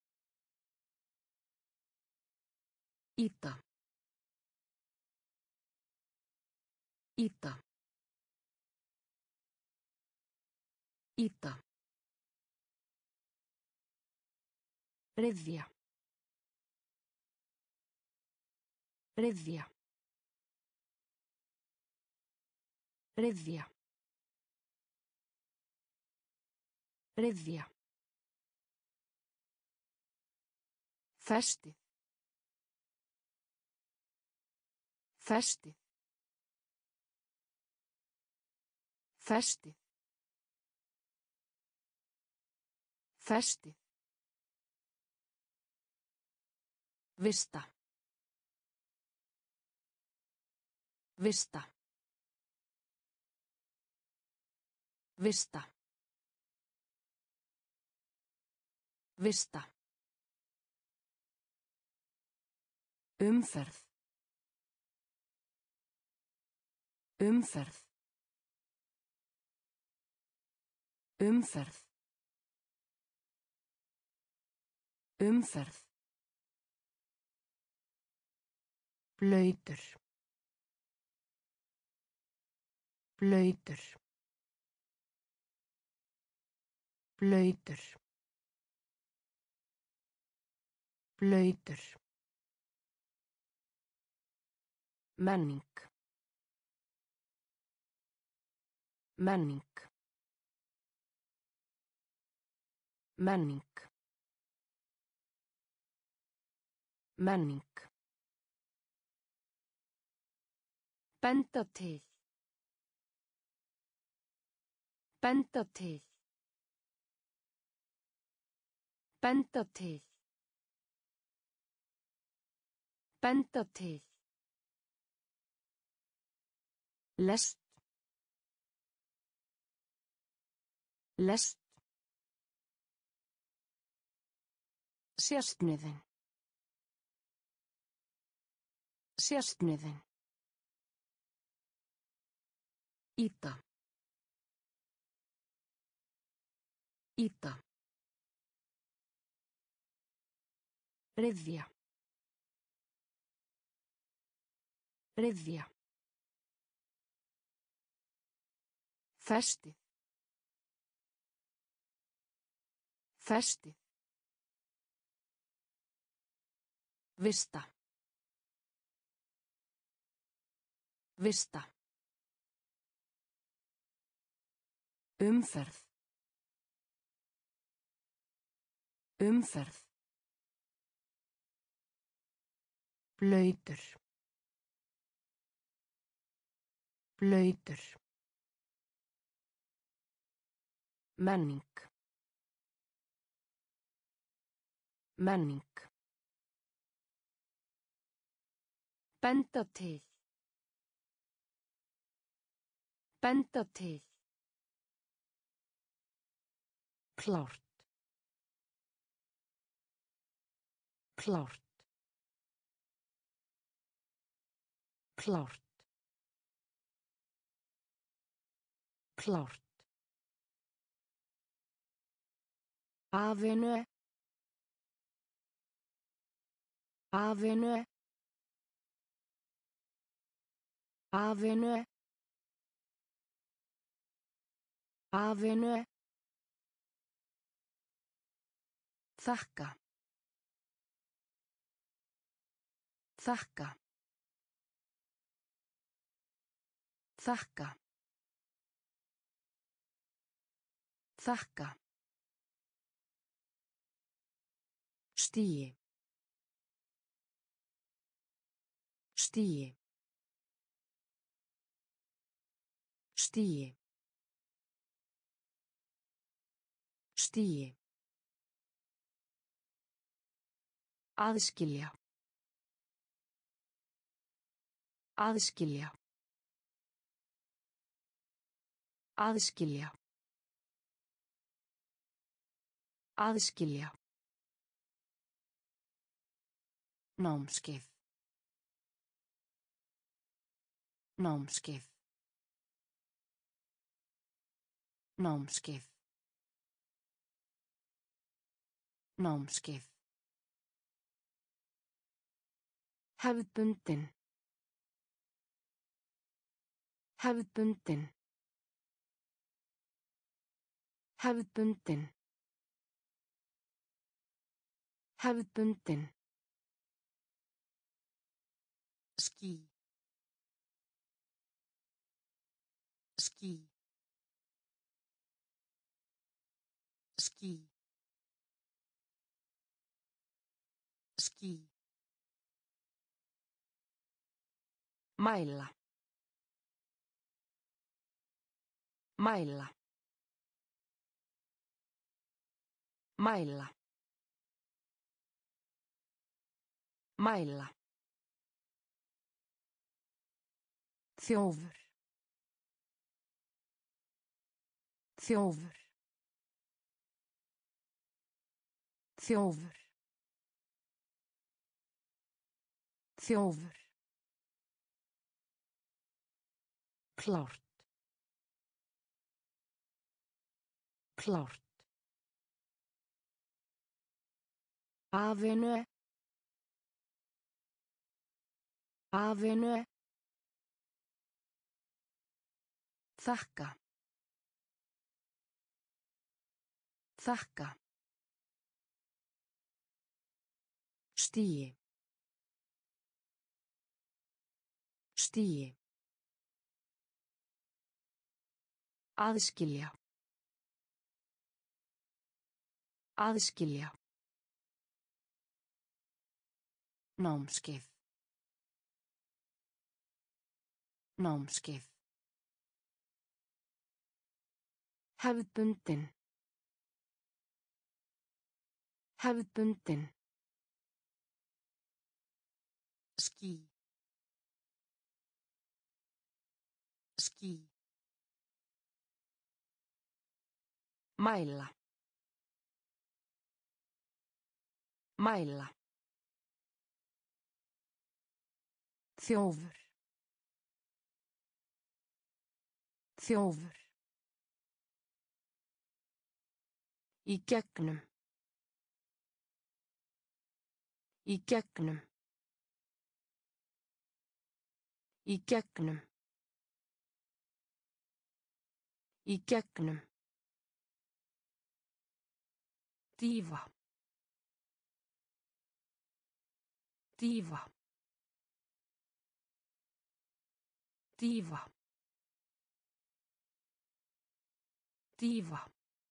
Íta. Íta. Íta. Ryðja. Ryðja. Ryðja. Ryðja. Festið. Festið. Festið. Festið. Vista. Vista. Vista. Vista. Umferð. Umferð. Umferð. Umferð. Blautur. Blautur. Blautur. Blautur. Menning. Menning. Menning. Menning. Benda til. Benda til. Benda til. Benda til. Lest. Lest. Sérstniðin. Sérstniðin. Íta. Íta. Ryðja. Ryðja. Festið. Festið. Vista. Vista. Umferð. Umferð. Blautur. Blautur. Menning. Menning. Benda til. Benda til. Klárt. Klárt. Klárt. Klárt. Avenue. Avenue. Avenue. Avenue. Þakka. Þakka. Þakka. Þakka. Stigi. Stigi. Stigi. Stigi. Aðskilja. Aðskilja. Aðskilja. Aðskilja. Námskeið. Námskeið. Námskeið. Námskeið. Hefðbundin. Hefðbundin. Hefðbundin. Hefðbundin. Ský. Ský. Ský. Ský. Mæla. Mæla. Mæla. Mæla. Þjófur. Þjófur. Þjófur. Þjófur. Klárt. Klárt. Avenue. Avenue. Þakka. Þakka. Stigi. Stigi. Aðskilja. Aðskilja. Námskeið. Námskeið. Hefðbundin. Hefðbundin. Ský. Ský. Mæla. Mæla. Þjófur. Þjófur. Í gegnum. Í gegnum. Í gegnum. Í gegnum. Dífa. Dífa. Dífa. Dífa.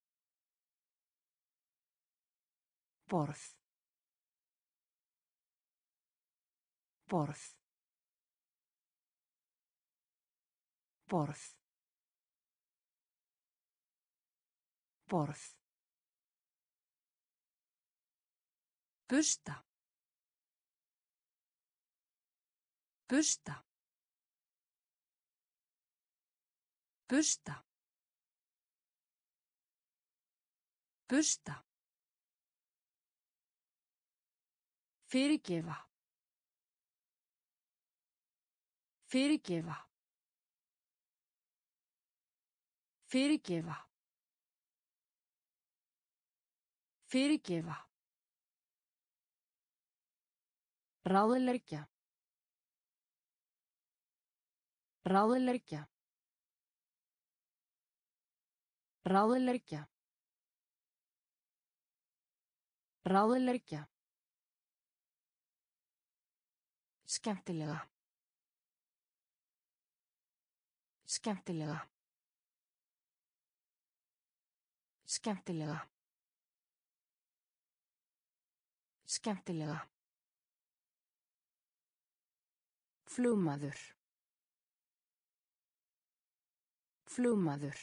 Borð. Borð. Borð. Borð. Busta. Busta. Busta. Busta. Fyrirgefa. Fyrirgefa. Fyrirgefa. Fyrirgefa. Ráðleggja. Ráðleggja. Ráðleggja. Ráðleggja. Skemmtilega. Skemmtilega. Skemmtilega. Skemmtilega. Flugmaður. Flugmaður.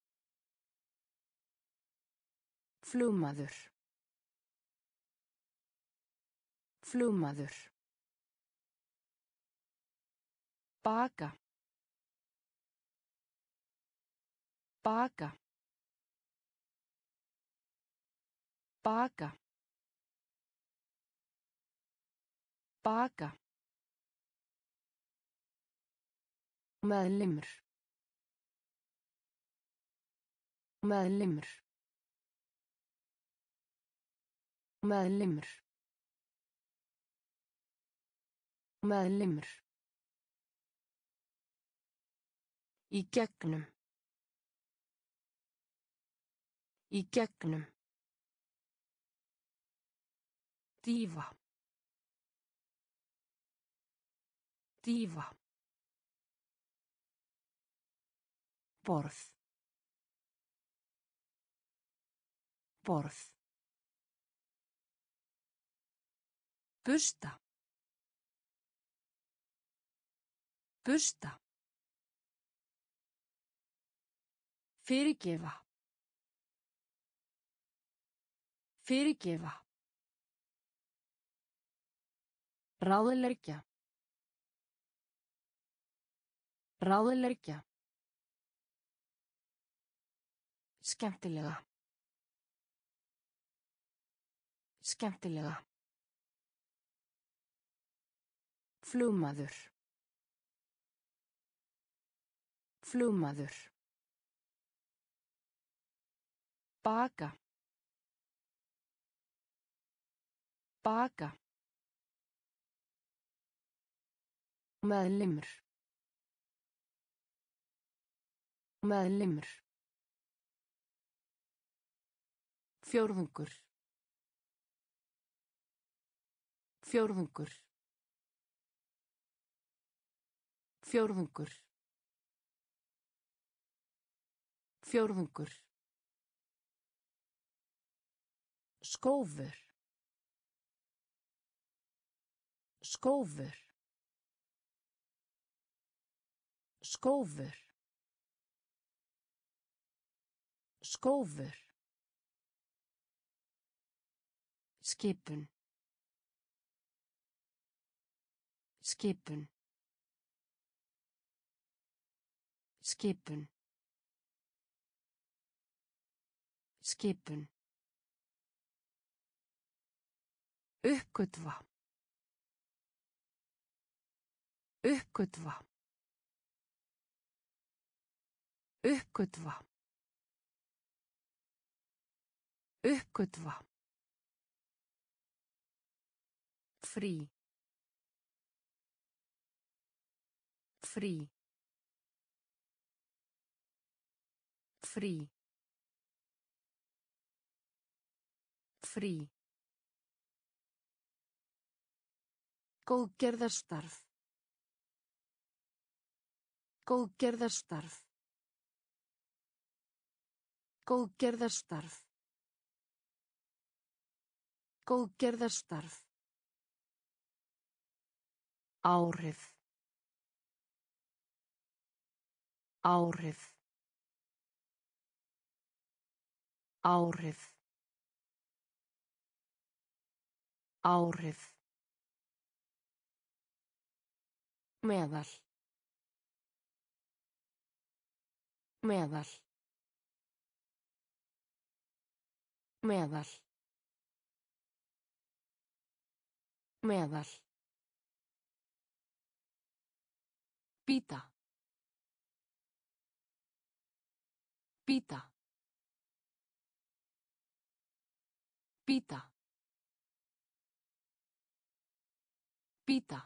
Flugmaður. Flugmaður. Baka. Baka. Baka. Baka. Meðlimur. Meðlimur. Meðlimur. Meðlimur. Í gegnum. Í gegnum. Dífa. Dífa. Borð. Borð. Busta. Busta. Fyrirgefa. Fyrirgefa. Ráðleggja. Ráðleggja. Skemmtilega. Skemmtilega. Flugmaður. Flugmaður. Baka. Baka. Meðlimur. Meðlimur. Fjórðungur. Fjórðungur. Fjórðungur. Fjórðungur. Skófur. Skófur. Skófur. Skófur. Skipun. Skipun. Skipun. Skipun. Uppgötva. Uppgötva. Uppgötva. Uppgötva. Frí. Frí. Frí. Frí. Góðgerðarstarf. Góðgerðarstarf. Góðgerðarstarf. Góðgerðarstarf. Áhrif. Áhrif. Áhrif. Áhrif. Meðal. Meðal. Meðal. Meðal. Pita. Pita. Pita. Pita.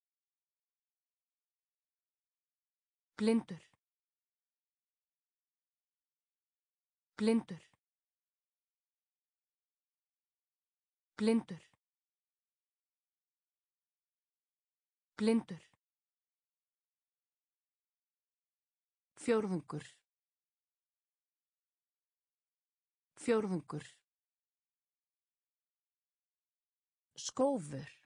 Blindur. Blindur. Blindur. Blindur. Fjórðungur. Fjórðungur. Skófur.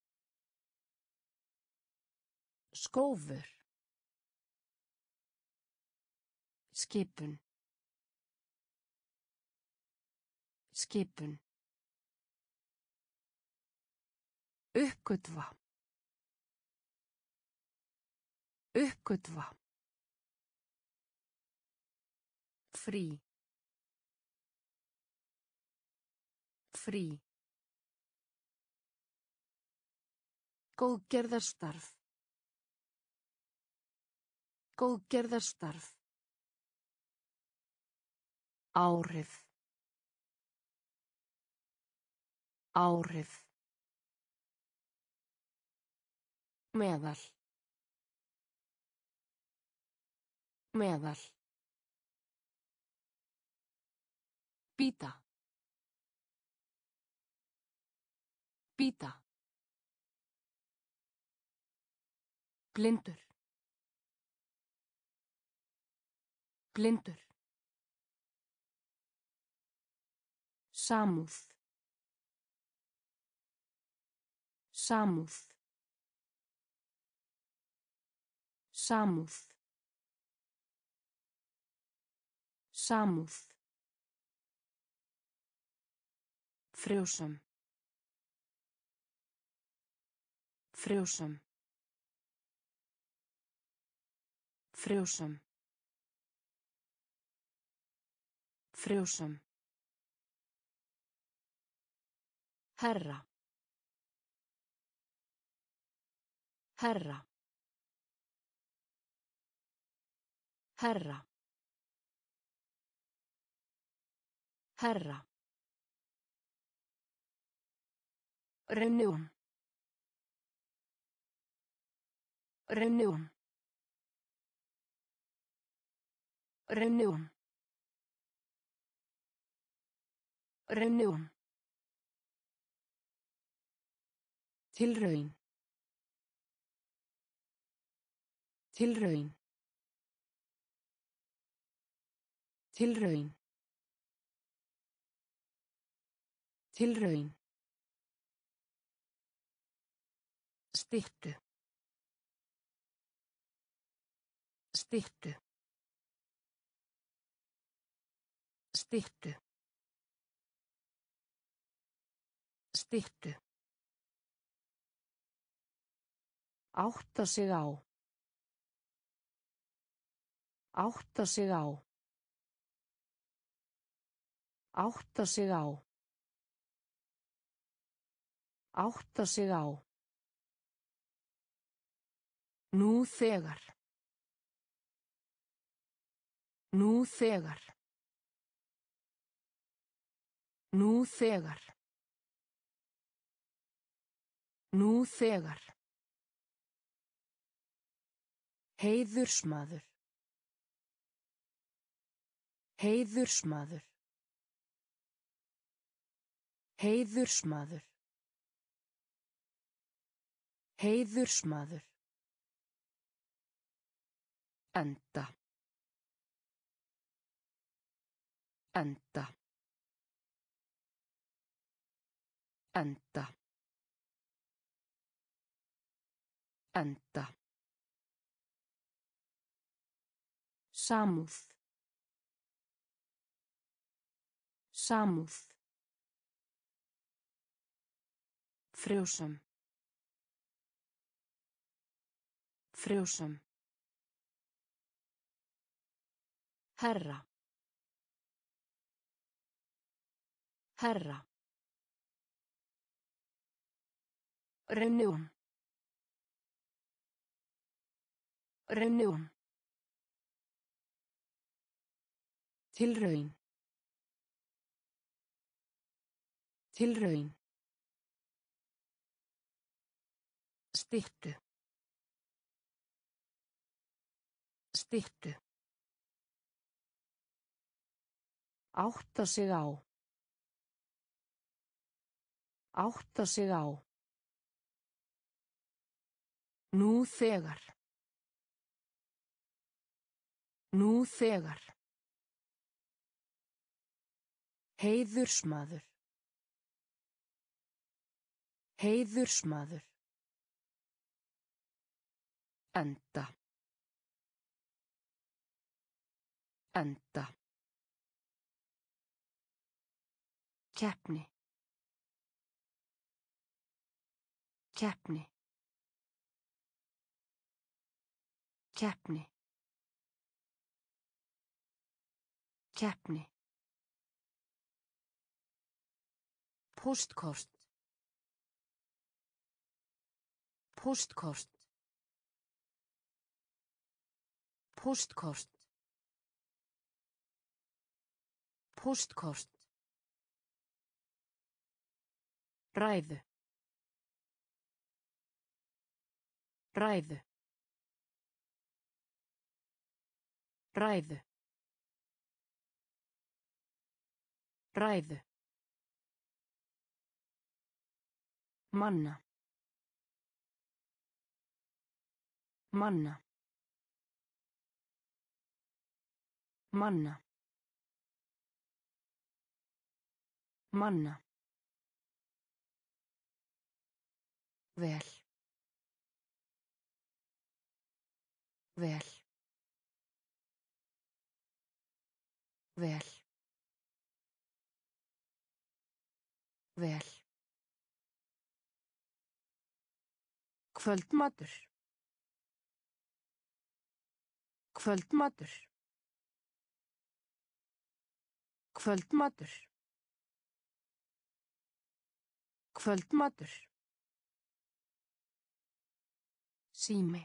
Skófur. Skipun. Skipun. Uppgötva. Uppgötva. Frí. Frí. Góðgerðarstarf. Góðgerðarstarf. Áhrif. Áhrif. Meðal. Meðal. Bíta. Bíta. Blindur. Blindur. Samúð. Samúð. Samúð. Samúð. Frjósam. Frjósam. Frjósam. Frjósam. Herra. Herra. Herra. Herra. Reunión. Reunión. Reunión. Reunión. Tilraun. Tilraun. Tilraun. Tilraun. Styttu. Styttu. Styttu. Styttu. Átta sig á. Átta sig á. Átta sig á. Átta sig á. Nú þegar. Nú þegar. Nú þegar. Nú þegar. Heiðursmaður. Heiðursmaður. Heiðursmaður. Heiðursmaður. Enda. Enda. Enda. Enda. Samúð. Samúð. Frjósam. Frjósam. Herra. Herra. Reunión. Reunión. Tilraun. Tilraun. Styttu. Styttu. Átta sig á. Átta sig á. Nú þegar. Nú þegar. Heiðursmaður. Heiðursmaður. Enda. Enda. Keppni. Keppni. Keppni. Keppni. Póstkort. Póstkort. Póstkort. Póstkort. Ræðu. Ræðu. Ræðu. Ræðu. Manna. Manna. Manna. Manna. Vel. Vel. Vel. Vel. Kvöldmatur. Kvöldmatur. Kvöldmatur. Kvöldmatur. Sími.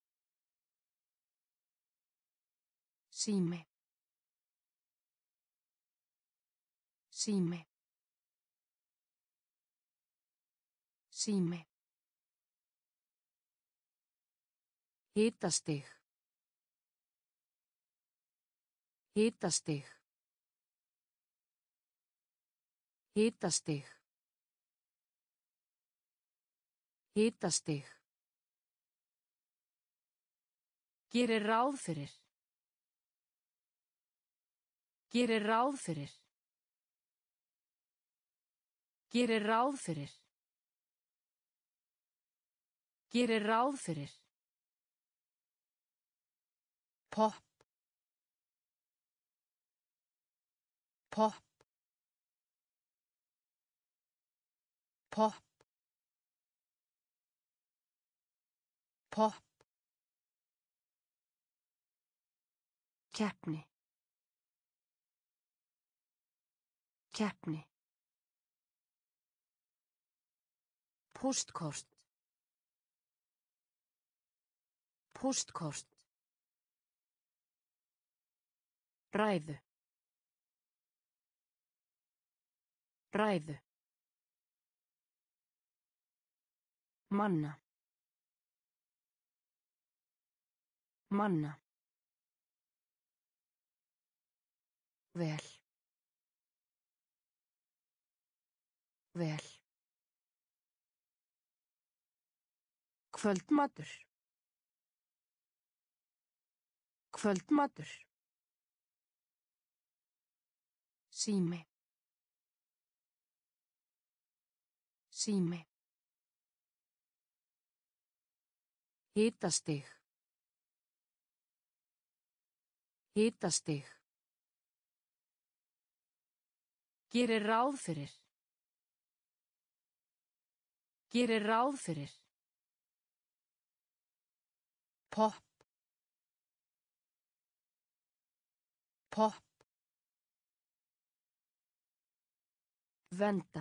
Sími. Sími. Sími. Hitastig. Hitastig. Hitastig. Hitastig. Gerir ráð fyrir. Gerir ráð fyrir. Gerir ráð fyrir. Gerir ráð fyrir. Pop. Pop. Pop. Pop. Keppni. Keppni. Póstkort. Póstkort. Ræðu. Ræðu. Manna. Manna. Vel. Vel. Kvöldmatur. Kvöldmatur. Sími. Sími. Hitastig. Hitastig. Gerir ráð fyrir. Gerir ráð fyrir. Pop. Pop. Venda.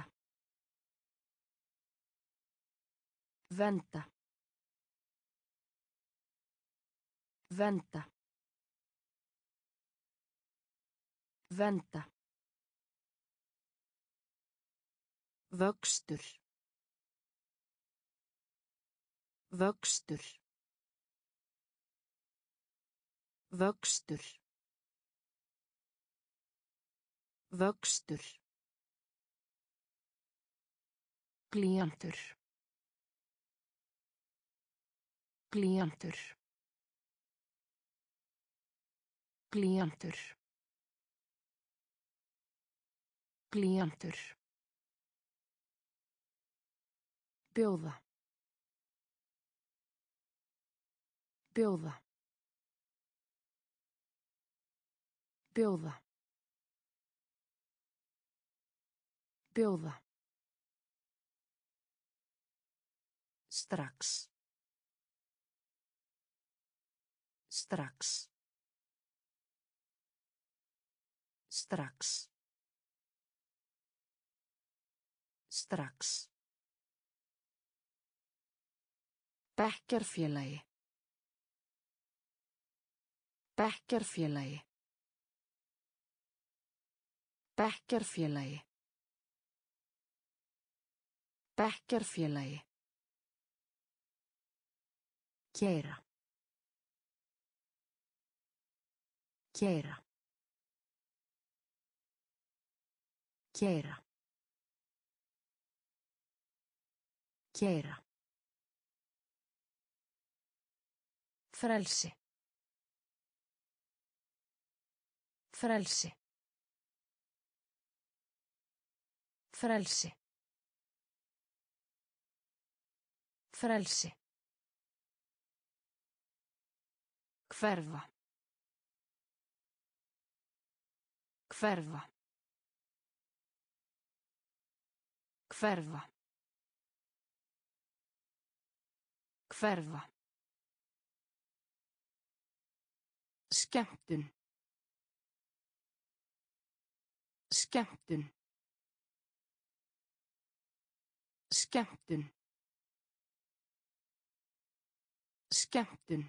Venda. Venda. Venda. Vöxtur. Vöxtur. Vöxtur. Vöxtur. Glíjantur. Glíjantur. Glíjantur. Glíjantur. Bjóða. Bjóða. Bjóða. Bjóða. Strax. Strax. Strax. Strax. Bekkjarfélagi. Bekkjarfélagi. Bekkjarfélagi. Bekkjarfélagi. Keyra. Keyra. Keyra. Keyra. Frelsi. Frelsi. Frelsi. Frelsi. Hverfa. Hverfa. Hverfa. Hverfa. Skemmtun. Skemmtun. Skemmtun. Skemmtun.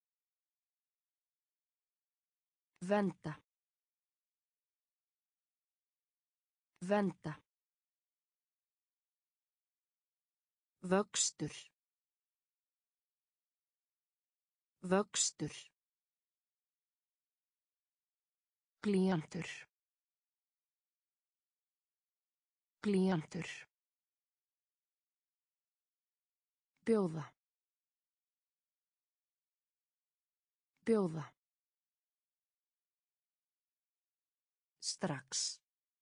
Venda. Venda. Vöxtur. Vöxtur. Glíjantur. Glíjantur. Bjóða. Bjóða. Strax.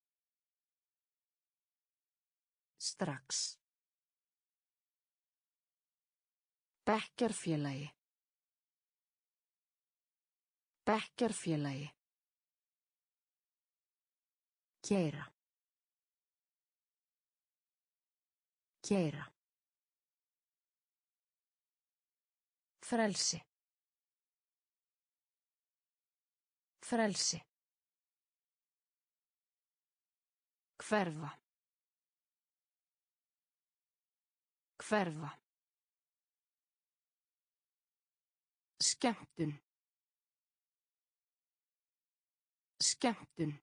Strax. Bekkjarfélagi. Bekkjarfélagi. Keyra. Keyra. Frelsi. Frelsi. Hverfa. Hverfa. Skemmtun. Skemmtun.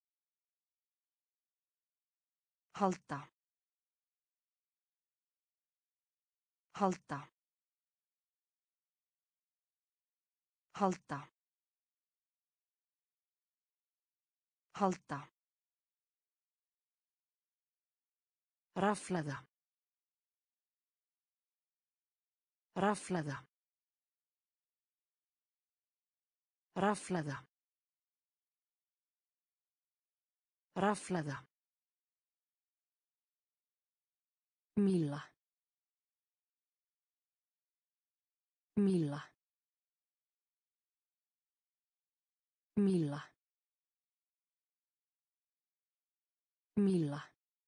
Halda. Halda. Halda. Halda. Raflaða. Raflaða. Raflaða. Raflaða. Míla. Míla. Míla. Míla.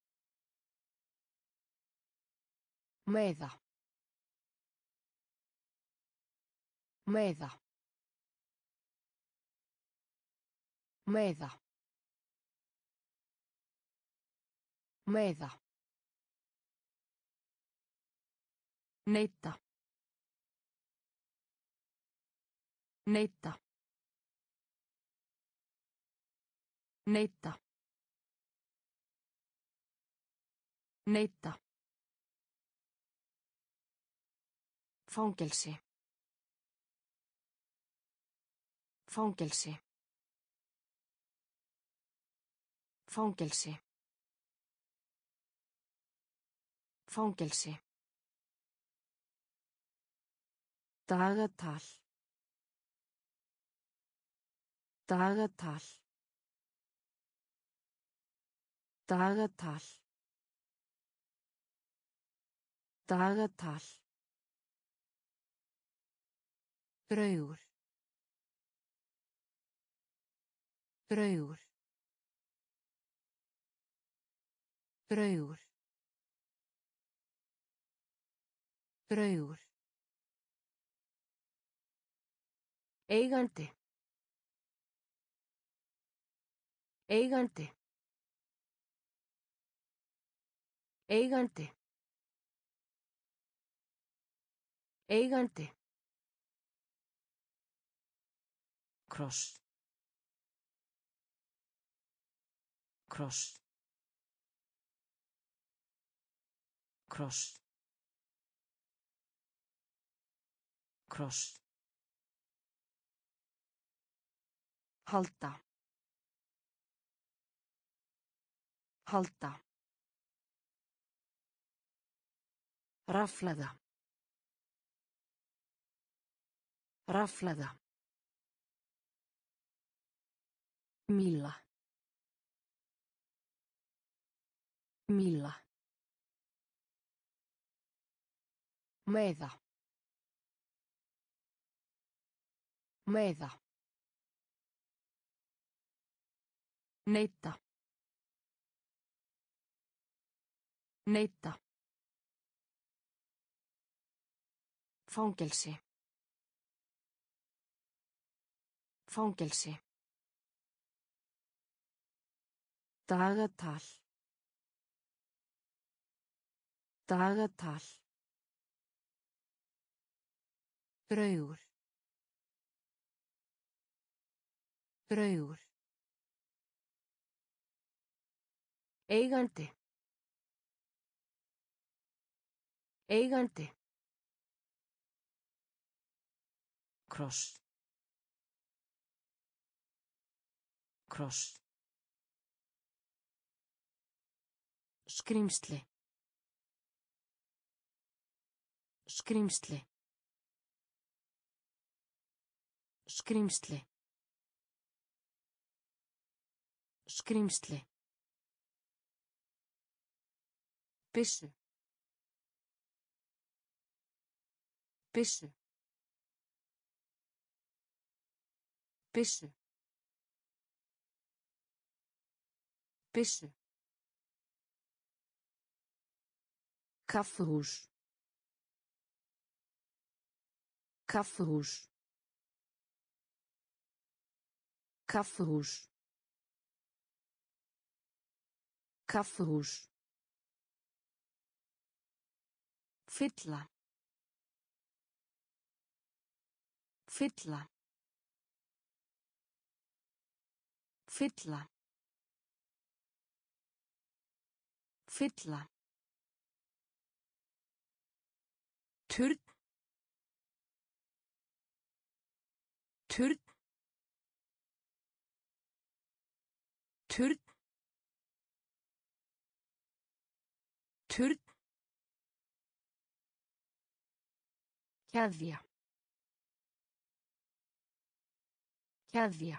Meiða. Meiða. Meiða. Meiða. Neita. Neita. Neita. Neita. Fangelsi. Fangelsi. Fangelsi. Fangelsi. Dagatal. Dagatal. Dagatal. Dagatal. Draugur. Draugur. Draugur. Draugur. Eigandi. Eigandi. Eigandi. Eigandi. Kross. Kross. Kross. Kross. Halda. Halda. Raflaða. Raflaða. Míla. Míla. Meiða. Meiða. Neita. Neita. Fangelsi. Fangelsi. Dagatal. Dagatal. Draugur. Draugur. Eigandi. Eigandi. Kross. Kross. Skrímsli. Skrímsli. Skrímsli. Skrímsli. Byssu. Byssu. Byssu. Byssu. Kaffihús. Kaffihús. Kaffihús. Kaffihús. Fylla. Fylla. Fylla. Fylla. Turn. Turn. Turn. Turn. Keðja. Keðja.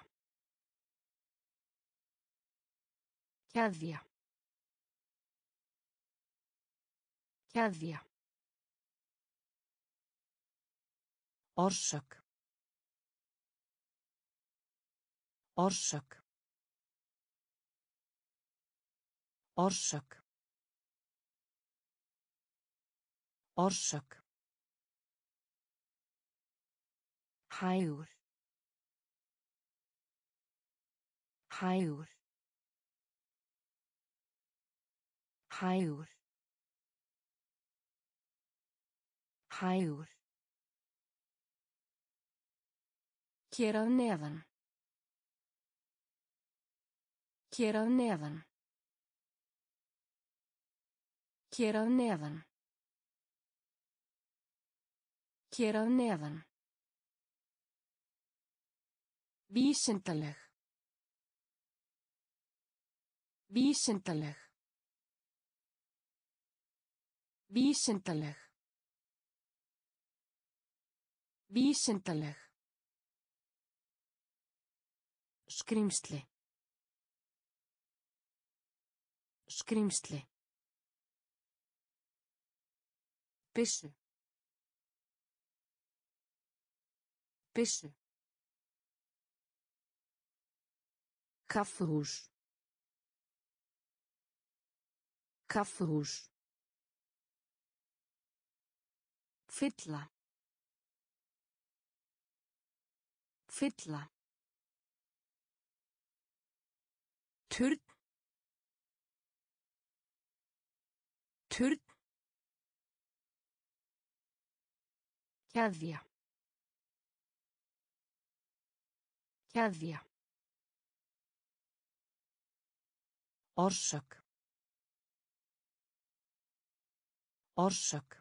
Keðja. Keðja. Orsök. Orsök. Orsök. Orsök. Hægur. Hægur. Hægur. Hægur. Hér að neðan. Hér að neðan. Hér að neðan. Hér að neðan. Vísindaleg. Vísindaleg. Vísindaleg. Vísindaleg. Skrímsli. Skrímsli. Byssu. Byssu. Kaffihús. Kaffihús. Fylla. Fylla. Turn. Turn. Keðja. Keðja. Orsök. Orsök.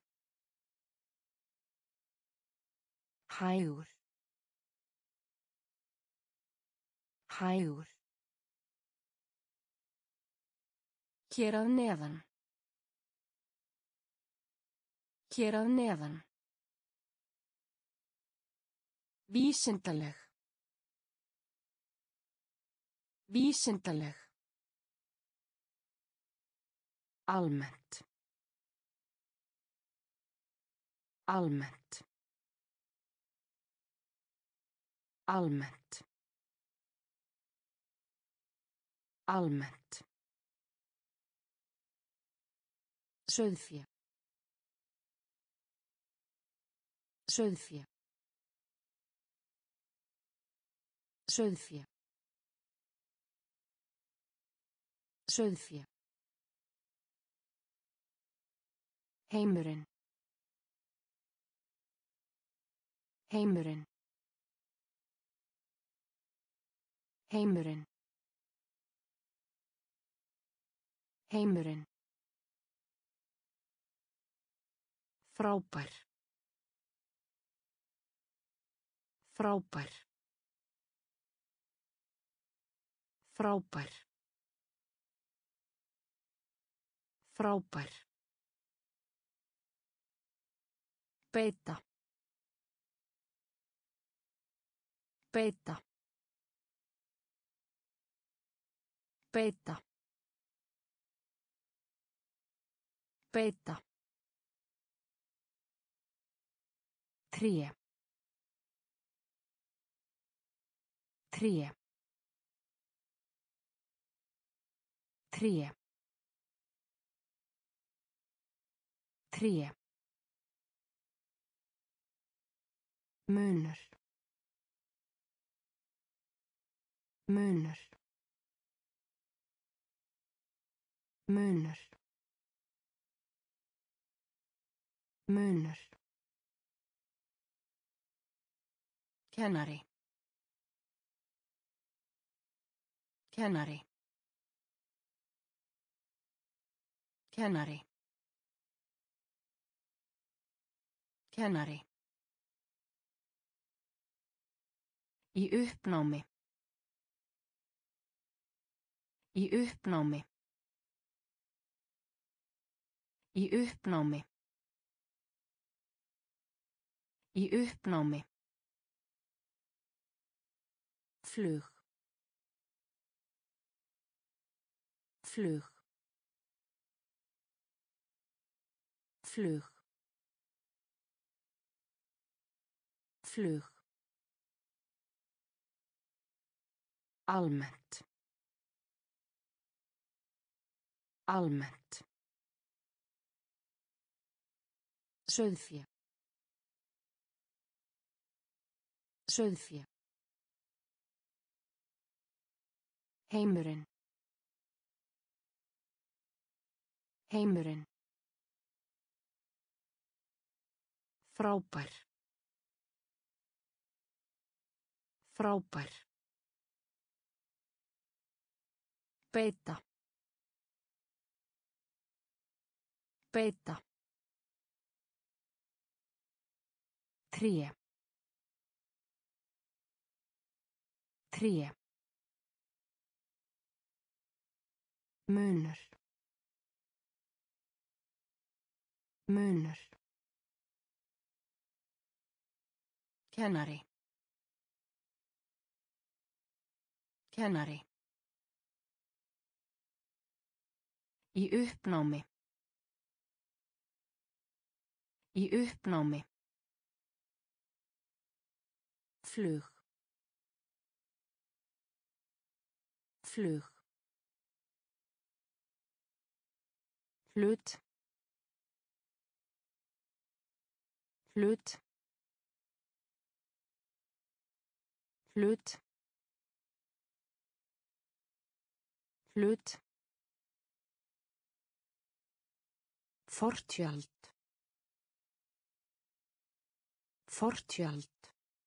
Hægur. Hægur. Hér að neðan. Hér að neðan. Vísindaleg. Vísindaleg. Almennt. Almennt. Almennt. Almennt. Sauðfé. Sauðfé. Sauðfé. Sauðfé. Heimurinn. Heimurinn. Heimurinn. Heimurinn. Frábær. Frábær. Frábær. Frábær. Beita. Beita. Beita. Beita. Tré. Tré. Tré. Tré. Munur. Munur. Munur. Munur. Kennari. Kennari. Kennari. Kennari. Í uppnámi. Í uppnámi. Í uppnámi. Í uppnámi. Flug. Flug. Flug. Flug. Almennt. Almennt. Sauðfé. Sauðfé. Heimurinn. Heimurinn. Frábær. Frábær. Beita. Beita. Tré. Tré. Munur. Munur. Kennari. Kennari. Í uppnámi. Í uppnámi. Flug. Flug. Hlut. Hlut. Hlut. Hlut. Fortjöld. Fortjöld.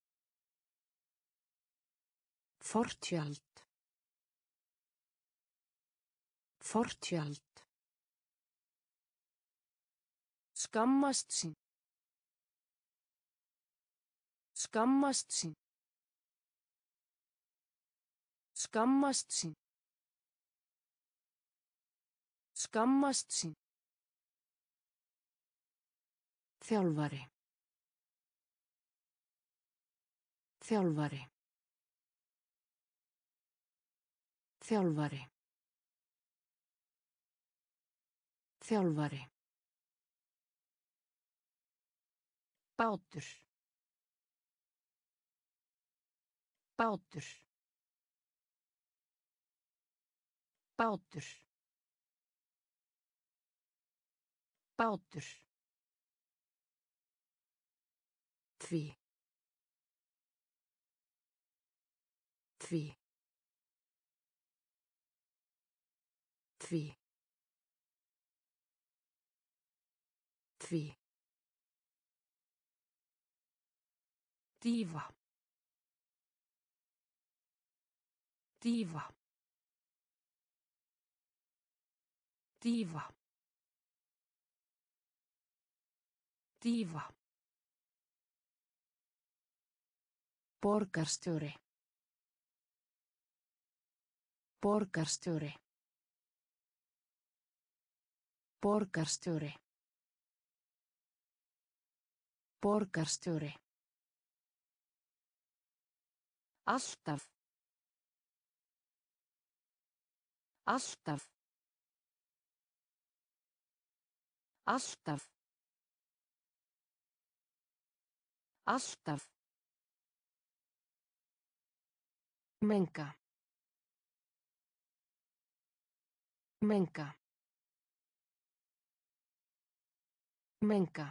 Fortjöld. Fortjöld. Skammast sín. Skammast sín. Skammast sín. Skammast sín. Þjálfari. Þjálfari. Þjálfari. Þjálfari. Bátur. Bátur. Bátur. Bátur. Því. Því. Því. Því. Dífa. Dífa. Dífa. Dífa. Borgarstjóri. Borgarstjóri. Borgarstjóri. Borgarstjóri. Alltaf. Alltaf. Alltaf. Alltaf. Menga. Menga. Menga.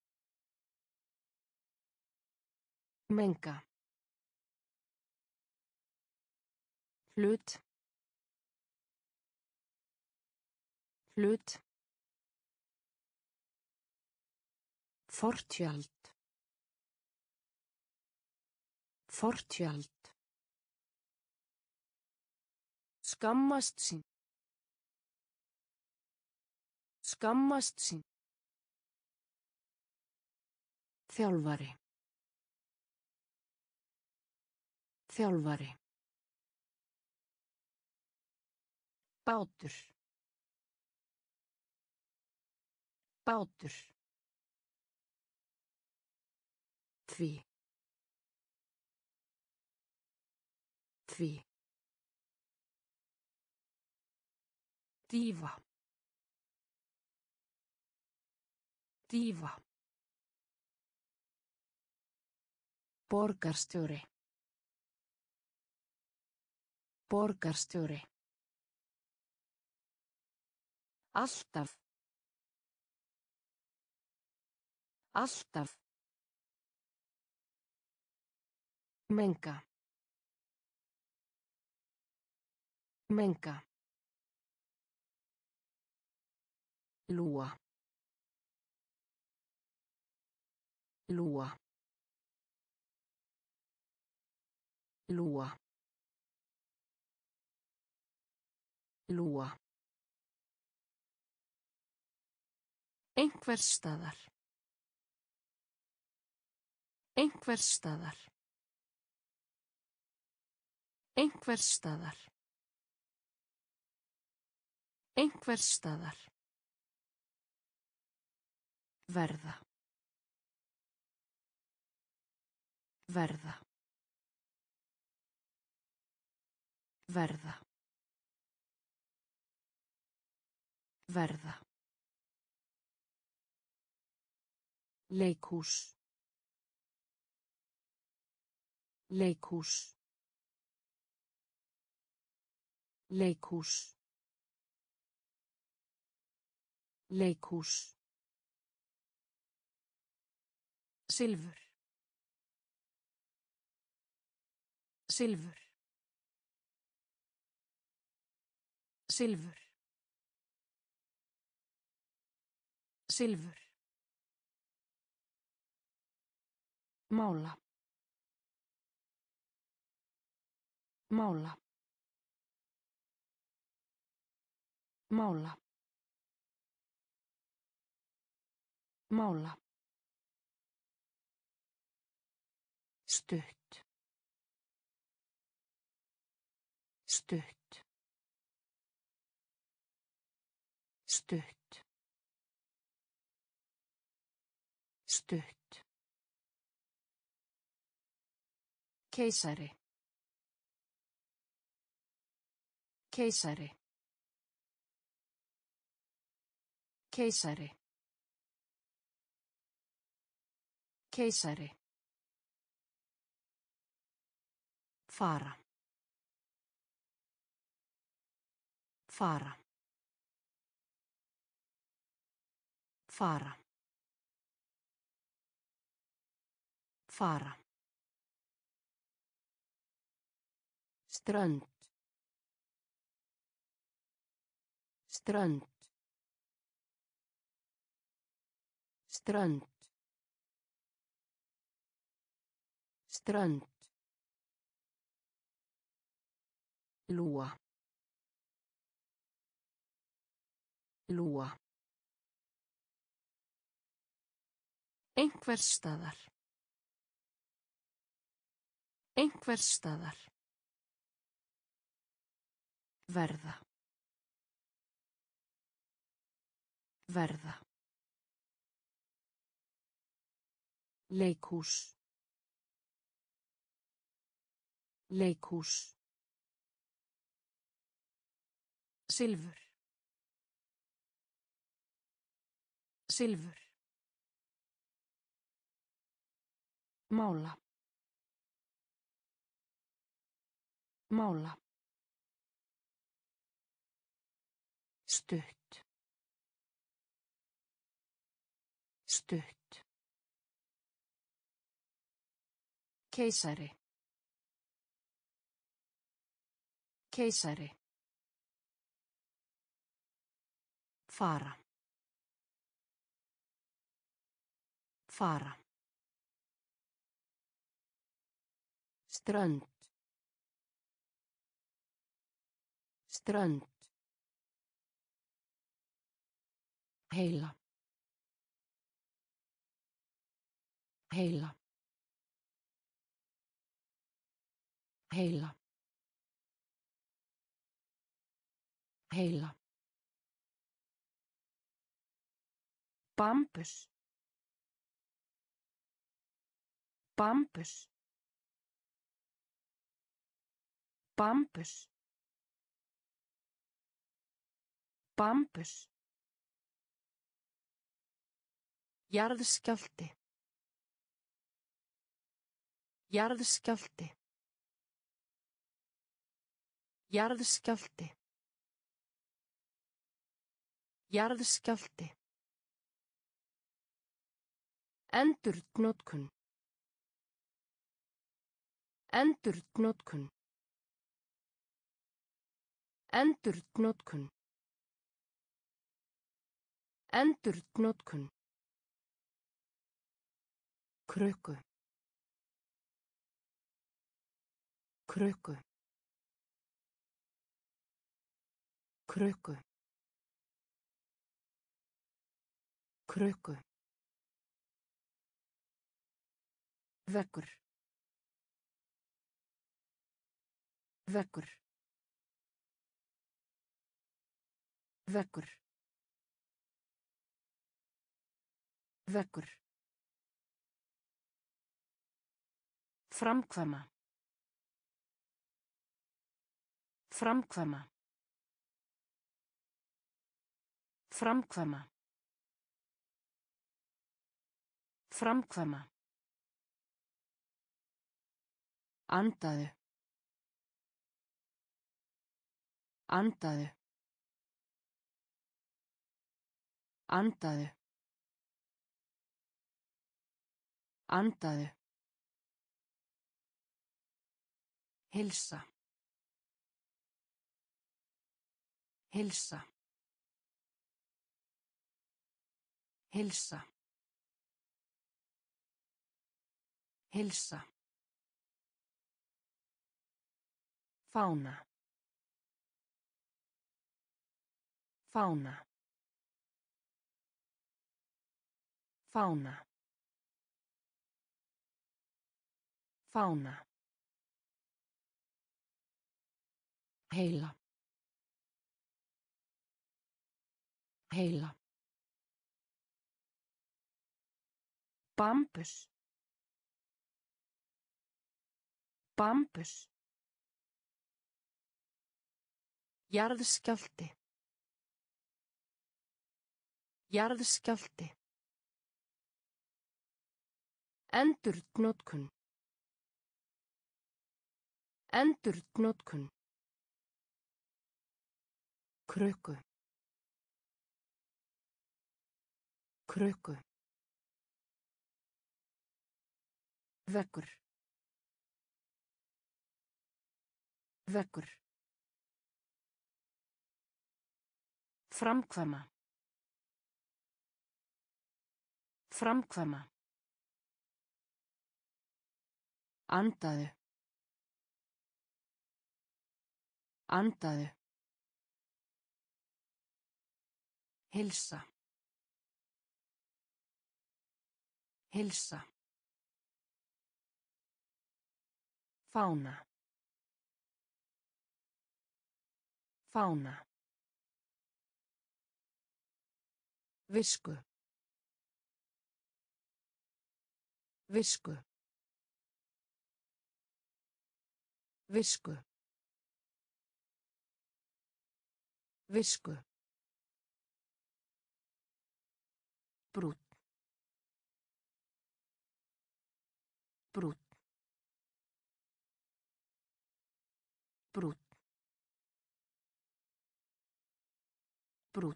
Menga. Hlut. Hlut. Fortjöld. Fortjöld. Skammast sín. Skammast sín. Þjálfari. Þjálfari. Bátur. Bátur. Því. Því. Dífa. Dífa. Borgarstjóri. Borgarstjóri. Alltaf. Alltaf. Menga. Menga. Lúa. Lúa. Lúa. Lúa. Einhvers staðar. Einhvers staðar. Einhvers staðar. Einhvers staðar. Verða. Verða. Verða. Verða. Leikhús. Leikhús. Leikhús. Leikhús. Silfur. Silfur. Silfur. Silfur. Mála. Mála. Mála. Mála. Stutt. Stutt. Stutt. Stutt. Keisari. Keisari. Keisari. Keisari. Fara. Fara. Fara. Fara. Strönd. Strönd. Strönd. Strönd. Lúa. Lúa. Einhvers staðar. Einhvers staðar. Verða. Verða. Leikhús. Leikhús. Silfur. Silfur. Mála. Mála. Stutt. Stutt. Keisari. Keisari. Fara. Fara. Strönd. Strönd. Heila. Heila. Heila. Heila. Bambus. Bambus. Bambus. Bambus. Jarðskjálfti. Jarðskjálfti. Jarðskjálfti. Jarðskjálfti. Endurnotkun. Endurnotkun. Endurnotkun. Endurnotkun. Krukku. Krukku. Krukku. Krukku. Vekkur. Vekkur. Vekkur. Vekkur. Framkvæma. Framkvæma. Framkvæma. Framkvæma. Andaðu. Andaðu. Andaðu. Andaðu. Heilsa. Heilsa. Heilsa. Heilsa. Fána. Fána. Fána. Fána. Heila. Heila. Bambus. Bambus. Jarðskjálfti. Jarðskjálfti. Endurnotkun. Endurnotkun. Krukku. Krukku. Veggur. Veggur. Framkvæma. Framkvæma. Andaðu. Andaðu. Heilsa. Heilsa. Fána. Fána. Visku. Visku. Visku. Visku. Brút. Brút. Brút. Brút.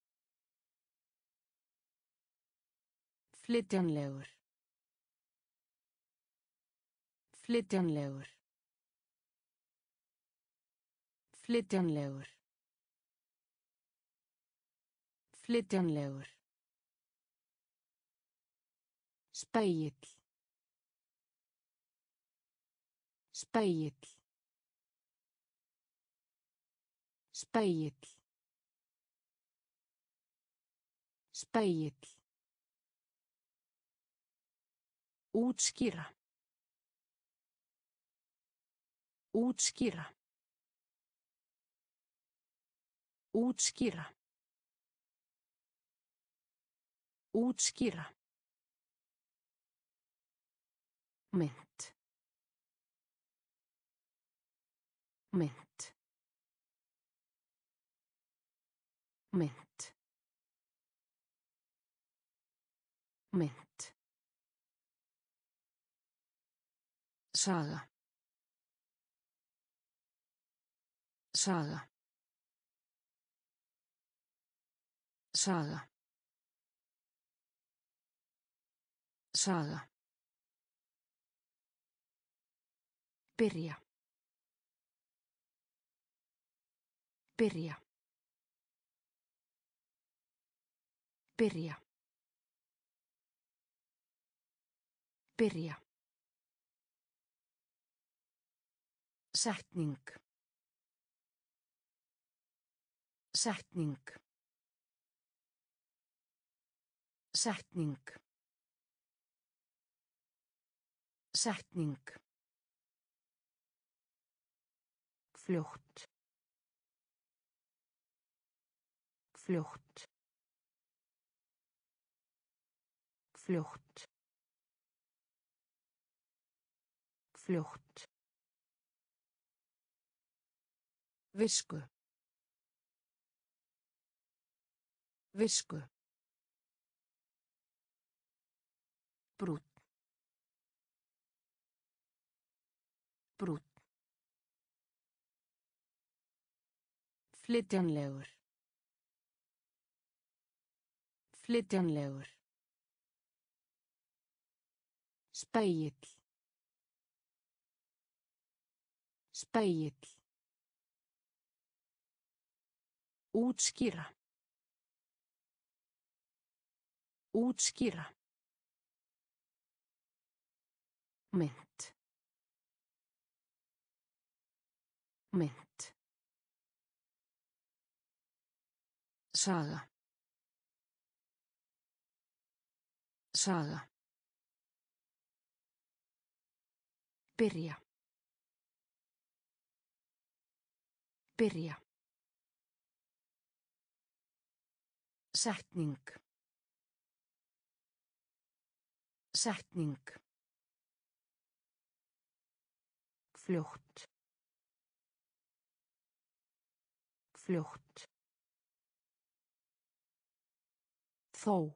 Flytjanlegur. Flytjanlegur. Flytjanlegur. Flytjanlegur. Spegill. Spegill. Spegill. Spegill. Útskýra. Útskýra. Útskýra. Útskýra. Mynt. Mynt. Mynt. Mynt. Saga. Saga. Saga. Saga. Byrja. Byrja. Byrja. Byrja. Setning. Setning. Setning. Setning. Fljótt. Fljótt. Fljótt. Fljótt. Visku. Visku. Brút. Brút. Flytjanlegur. Flytjanlegur. Spegill. Spegill. Útskýra. Útskýra. Mynd. Mynd. Saga. Saga. Byrja. Byrja. Setning. Setning. Fljótt. Fljótt. Þó.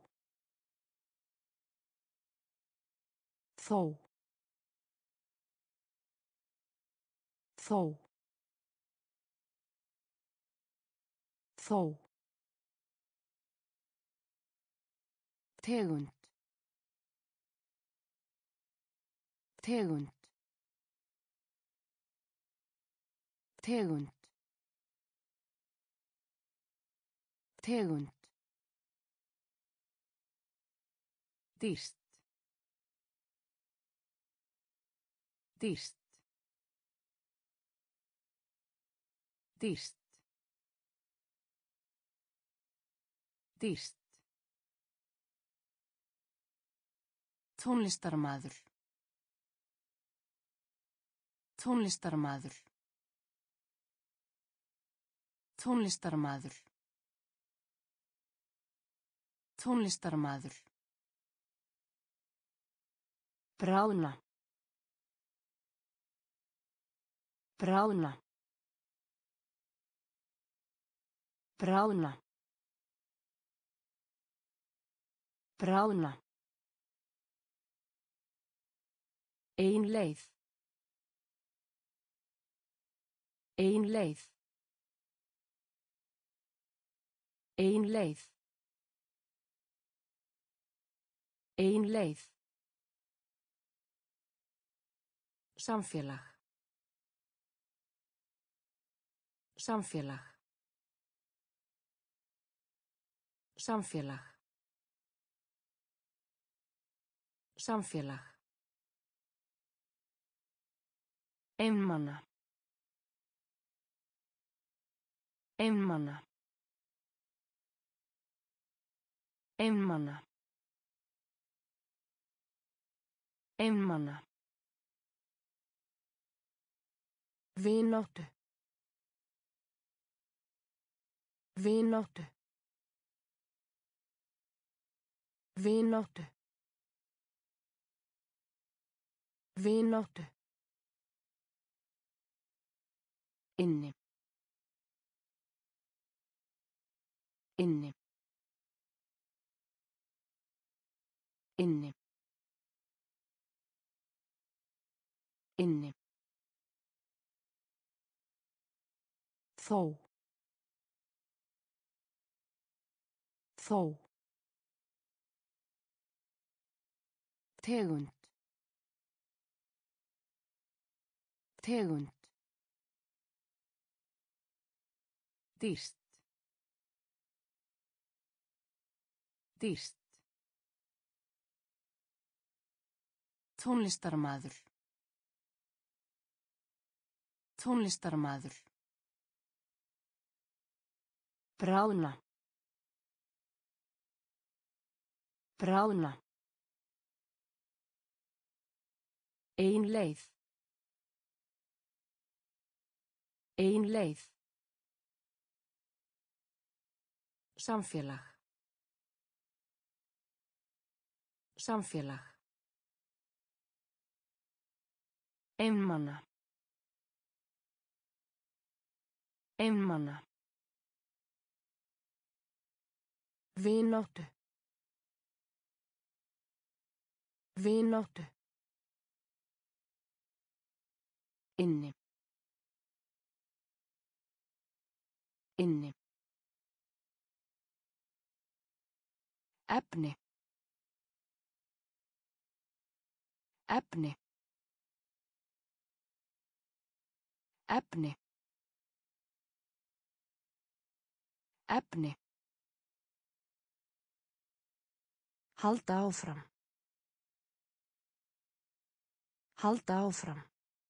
Þó. Þó. Þó. Tegund. Tegund. Tegund. Tegund. Dýrt. Dýrt. Dýrt. Dýrt. Tónlistarmaður. Tónlistarmaður. Tónlistarmaður. Tónlistarmaður. Bráðna. Bráðna. Bráðna. Bráðna. Ein leið. Ein leið. Ein leið. Ein leið. Samfélag. Samfélag. Samfélag. Samfélag. Einmana. Einmana. Einmana. Einmana. Vináttu. Vináttu. Vináttu. Vináttu. Inni. Inni. Inni. Inni. Þó. Þó. Tegund. Tegund. Dýrt. Dýrt. Tónlistarmaður. Tónlistarmaður. Bráðna. Bráðna. Ein leið. Ein leið. Samfélag. Samfélag. Einmana. Einmana. Vináttu. Vináttu. Inni. Inni. Efni. Efni. Efni. Efni. Halda áfram. Halda áfram.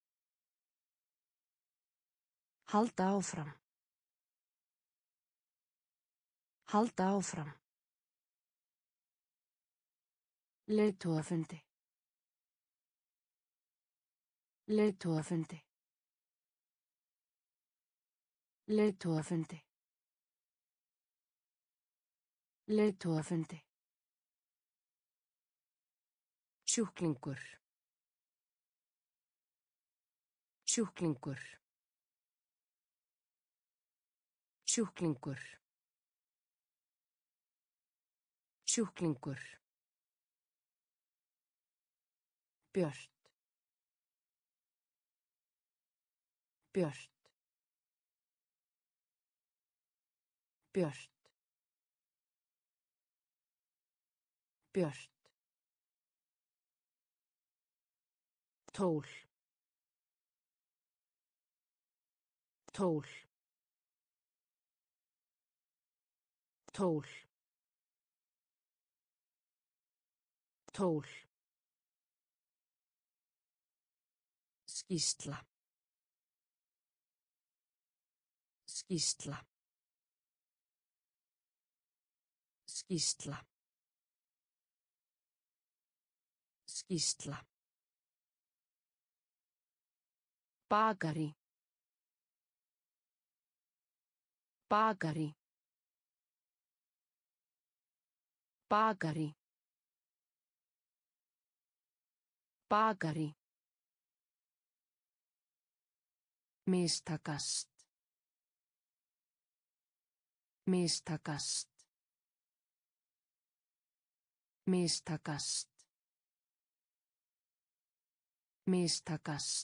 Halda áfram. Halda áfram. Leiðtogafundi. Leiðtogafundi. Leiðtogafundi. Leiðtogafundi. Sjúklingur. Sjúklingur. Sjúklingur. Sjúklingur. Björt. Björt. Björt. Björt. Tól. Tól. Tól. Tól. Skýrsla. Skýrsla. Skýrsla. Skýrsla. Bakari. Bakari. Bakari. Bakari. Mistakast. Mistakast. Mistakast. Mistakast.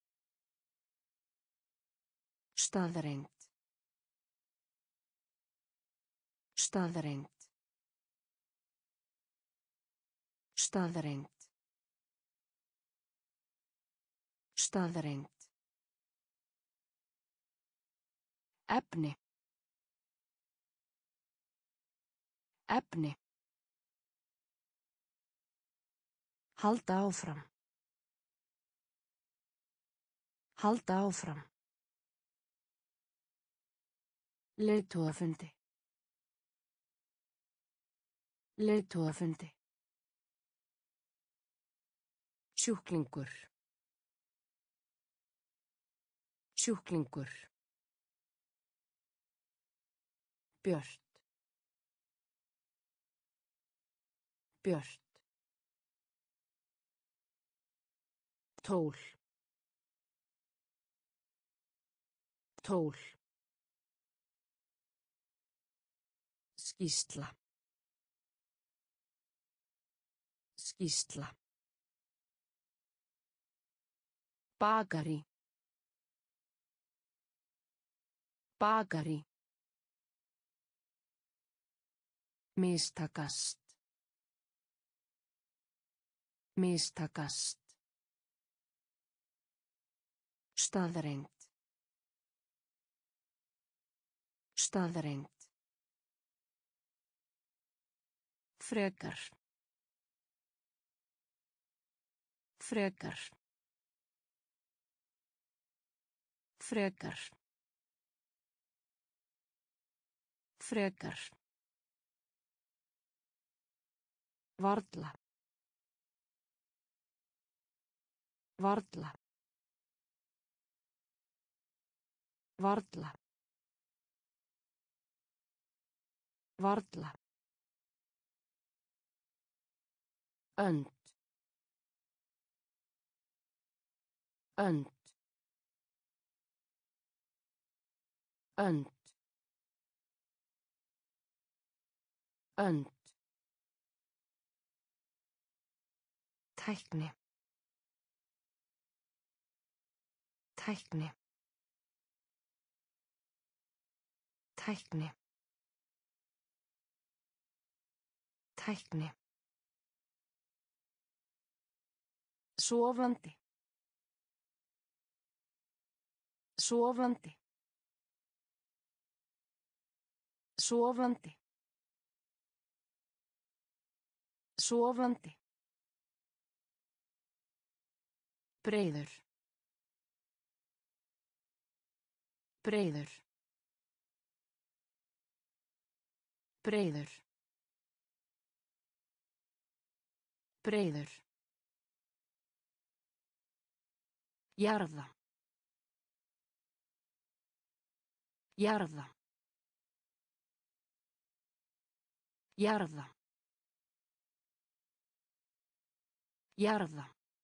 Staðreynd. Staðreynd. Staðreynd. Staðreynd. Efni. Efni. Halda áfram. Halda áfram. Leiðtogafundi. Leiðtogafundi. Sjúklingur. Sjúklingur. Björt. Björt. Tól. Tól. Skýrsla. Skýrsla. Bakari. Bakari. Mistakast. Mistakast. Staðreynd. Staðreynd. Frekar. Frekar. Frekar. Frekar. Varla. Varla. Varla. Varla. Önd. Önd. Önd. Önd. Tækni. Tækni. Tækni. Tækni. Sofandi. Sofandi. Sofandi. Sofandi. Breiður. Breiður. Breiður. Breiður. Jarða. Jarða. Jarða. Jarða.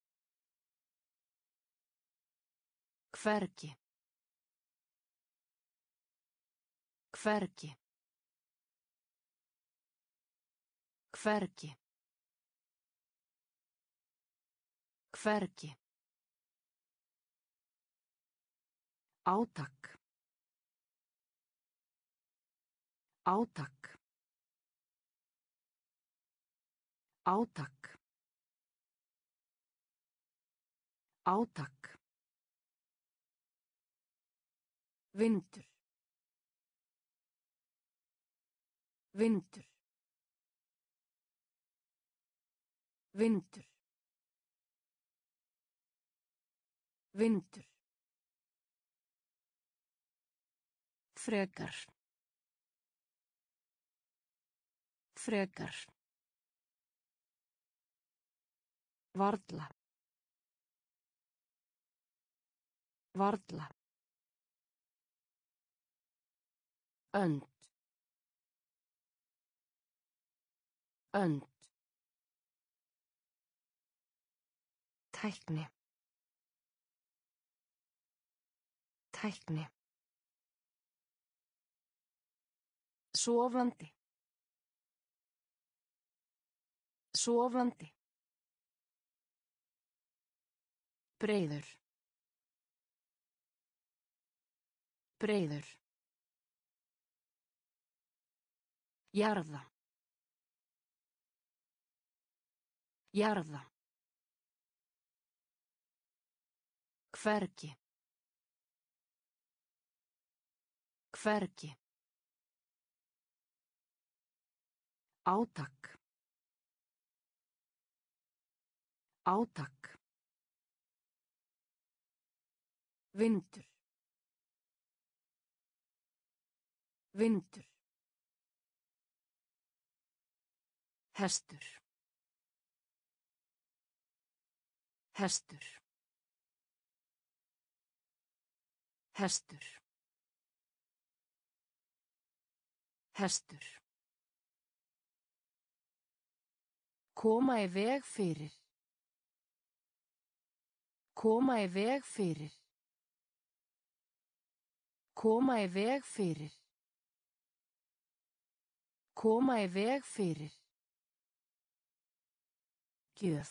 Hvergi. Hvergi. Hvergi. Hvergi. Átak. Átak. Átak. Átak. Vindur. Vindur. Vindur. Vindur. Frekar. Frekar. Varla. Varla. Önd. Önd. Tækni. Tækni. Sofandi. Sofandi. Breiður. Breiður. Jarða. Jarða. Hvergi. Hvergi. Átak. Átak. Vindur. Vindur. Hestur. Hestur. Hestur. Hestur. Koma í veg fyrir. Koma í veg fyrir. Koma í veg fyrir. Koma í veg fyrir. Gjöf.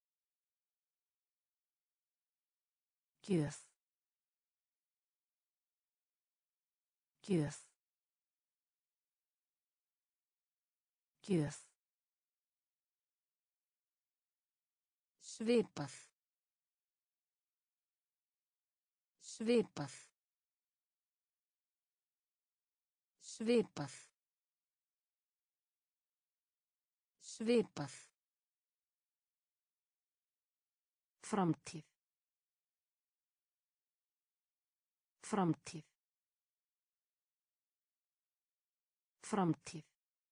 Gjöf. Gjöf. Gjöf. Svipað. Svipað. Svipað. Svipað. Framtíð. Framtíð. Framtíð.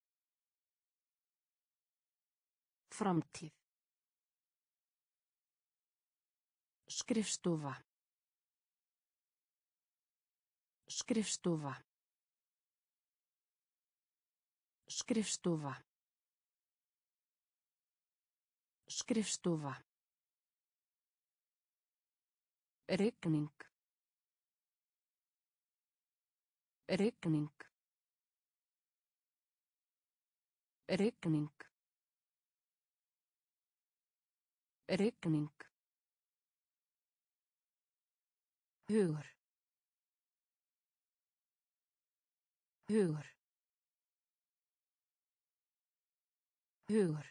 Framtíð. Skrifstofa. Skrifstofa. Skrifstofa. Skrifstofa. Rigning. Rigning. Rigning. Rigning. Hugur. Hugur. Hugur.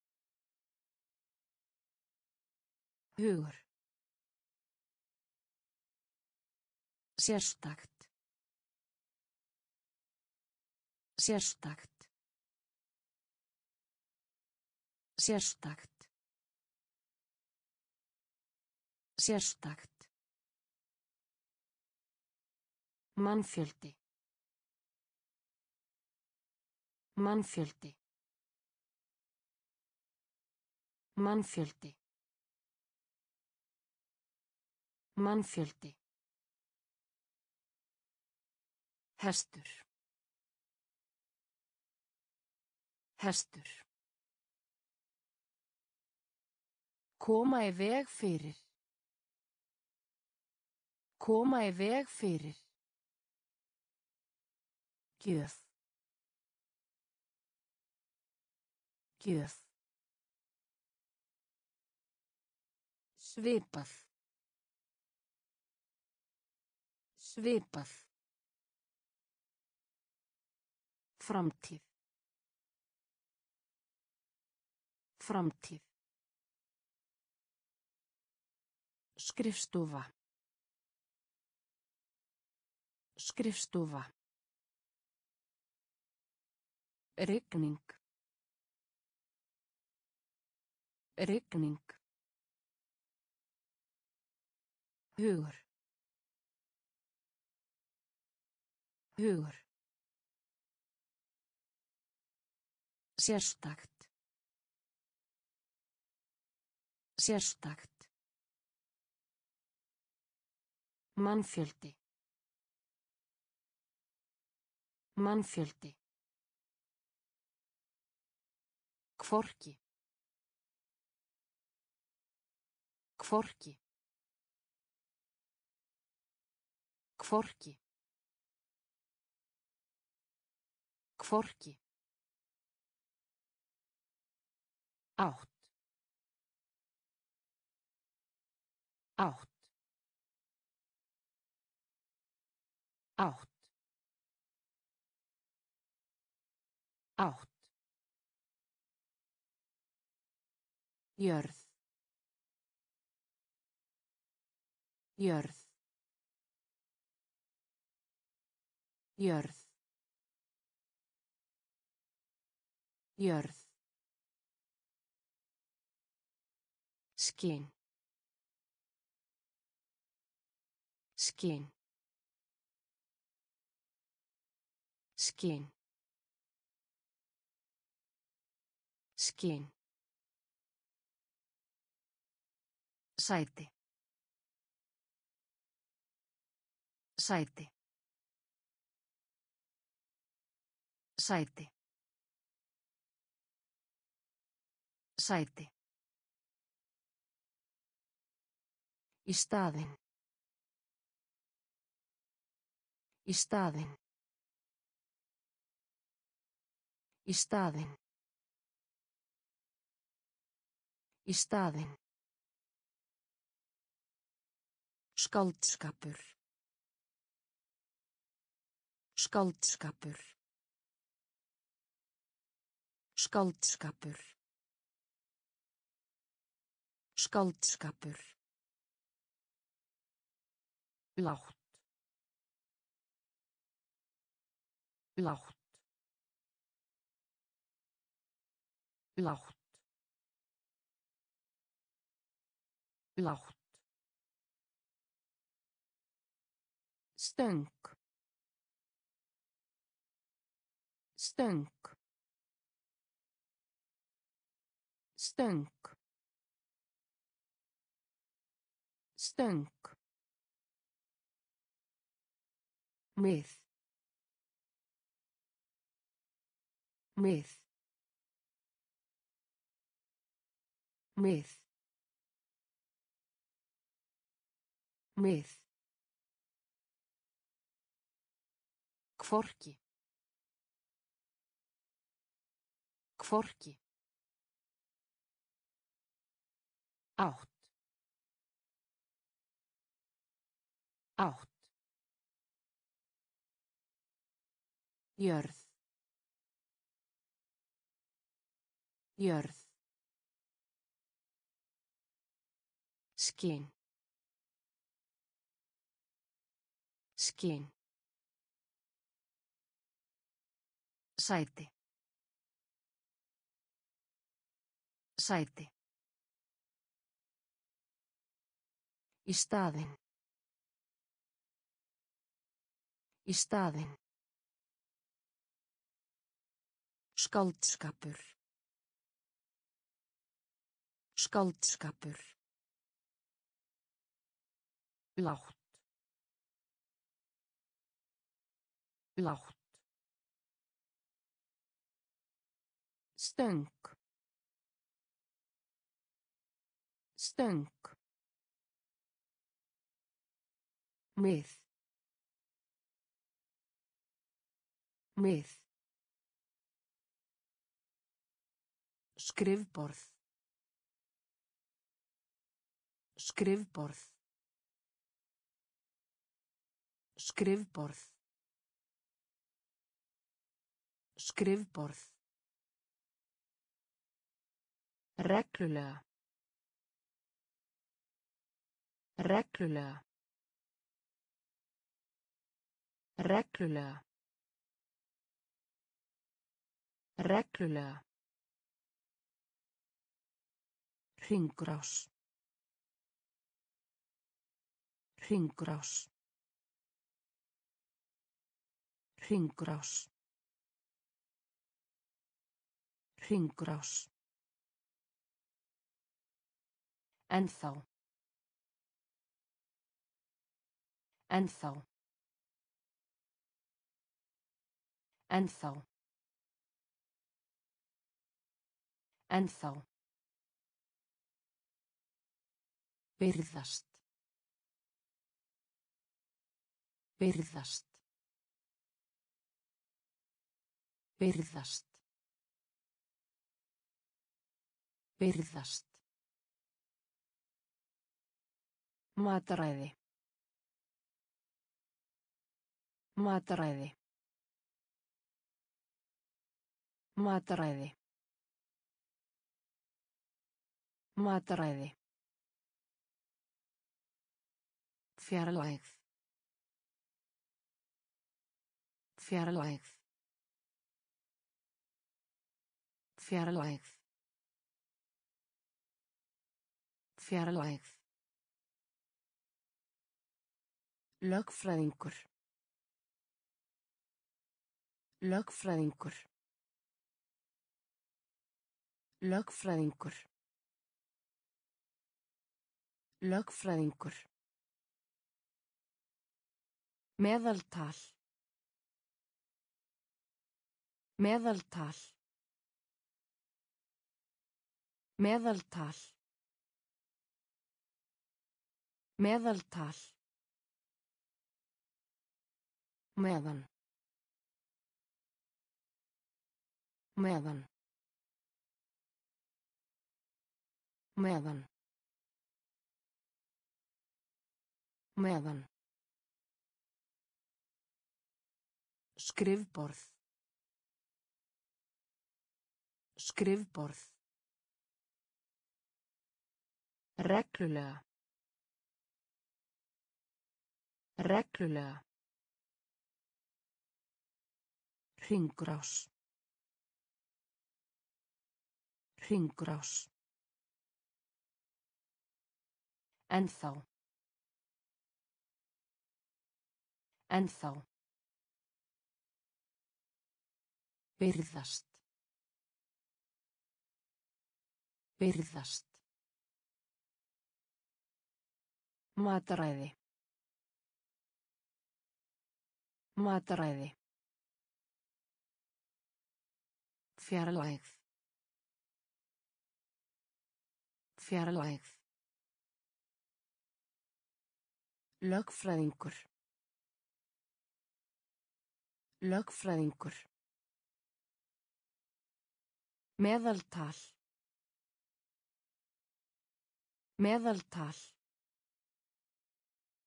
Hugur. Sérstakt. Sérstakt. Sérstakt. Sérstakt. Mannfjöldi. Mannfjöldi. Mannfjöldi. Mannfjöldi. Hestur. Hestur. Koma í veg fyrir. Koma í veg fyrir. Gjöf. Gjöf. Svipað. Svipað. Framtíð. Framtíð. Skrifstofa. Skrifstofa. Rigning. Rigning. Hugur. Hugur. Sérstakt. Sérstakt. Mannfjöldi. Mannfjöldi. Hvorki. Hvorki. Hvorki. Hvorki. Átt. Átt. Átt. Átt. Jörð. Jörð. Jörð. Jörð. Skinn. Skinn. Skinn. Skinn. Sæti. Sæti. Sæti. Sæti. Í staðinn. Í staðinn. Í staðinn. Í staðinn. Skáldskapur. Skáldskapur. Skáldskapur. Skáldskapur. Lágt. Lágt. Lágt. Lágt. Stöng. Stöng. Stöng. Stöng. Mið. Mið. Mið. Mið. Hvorki. Hvorki. Átt. Átt. Jörð. Jörð. Skinn. Skinn. Sæti. Sæti. Í staðinn. Í staðinn. Skáldskapur. Skáldskapur. Lágt. Lágt. Stöng. Stöng. Mið. Mið. Skrifborð. Skrifborð. Skrifborð. Skrifborð. Reglulega. Reglulega. Reglulega. Reglulega. Hringrás. Hringrás. Hringrás. Hringrás. Ennþá. Ennþá. Ennþá. Ennþá. Virðast. Virðast. Virðast. Virðast. Mataræði. Mataræði. Mataræði. Mataræði. Fjarlægð. Fjarlægð. Fjarlægð. Fjarlægð. Lögfræðingur. Lögfræðingur. Lögfræðingur. Lögfræðingur. Meðaltal. Meðaltal. Meðaltal. Meðaltal. Meðan. Meðan. Meðan. Meðan. Skrifborð. Skrifborð. Reglulega. Reglulega. Hringrás. Hringrás. Ennþá. Ennþá. Virðast. Virðast. Mataræði. Mataræði. Fjarlægð. Fjarlægð. Lögfræðingur. Lögfræðingur. Meðaltal. Meðaltal.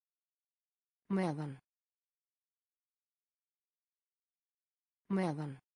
Meðan. Meðan.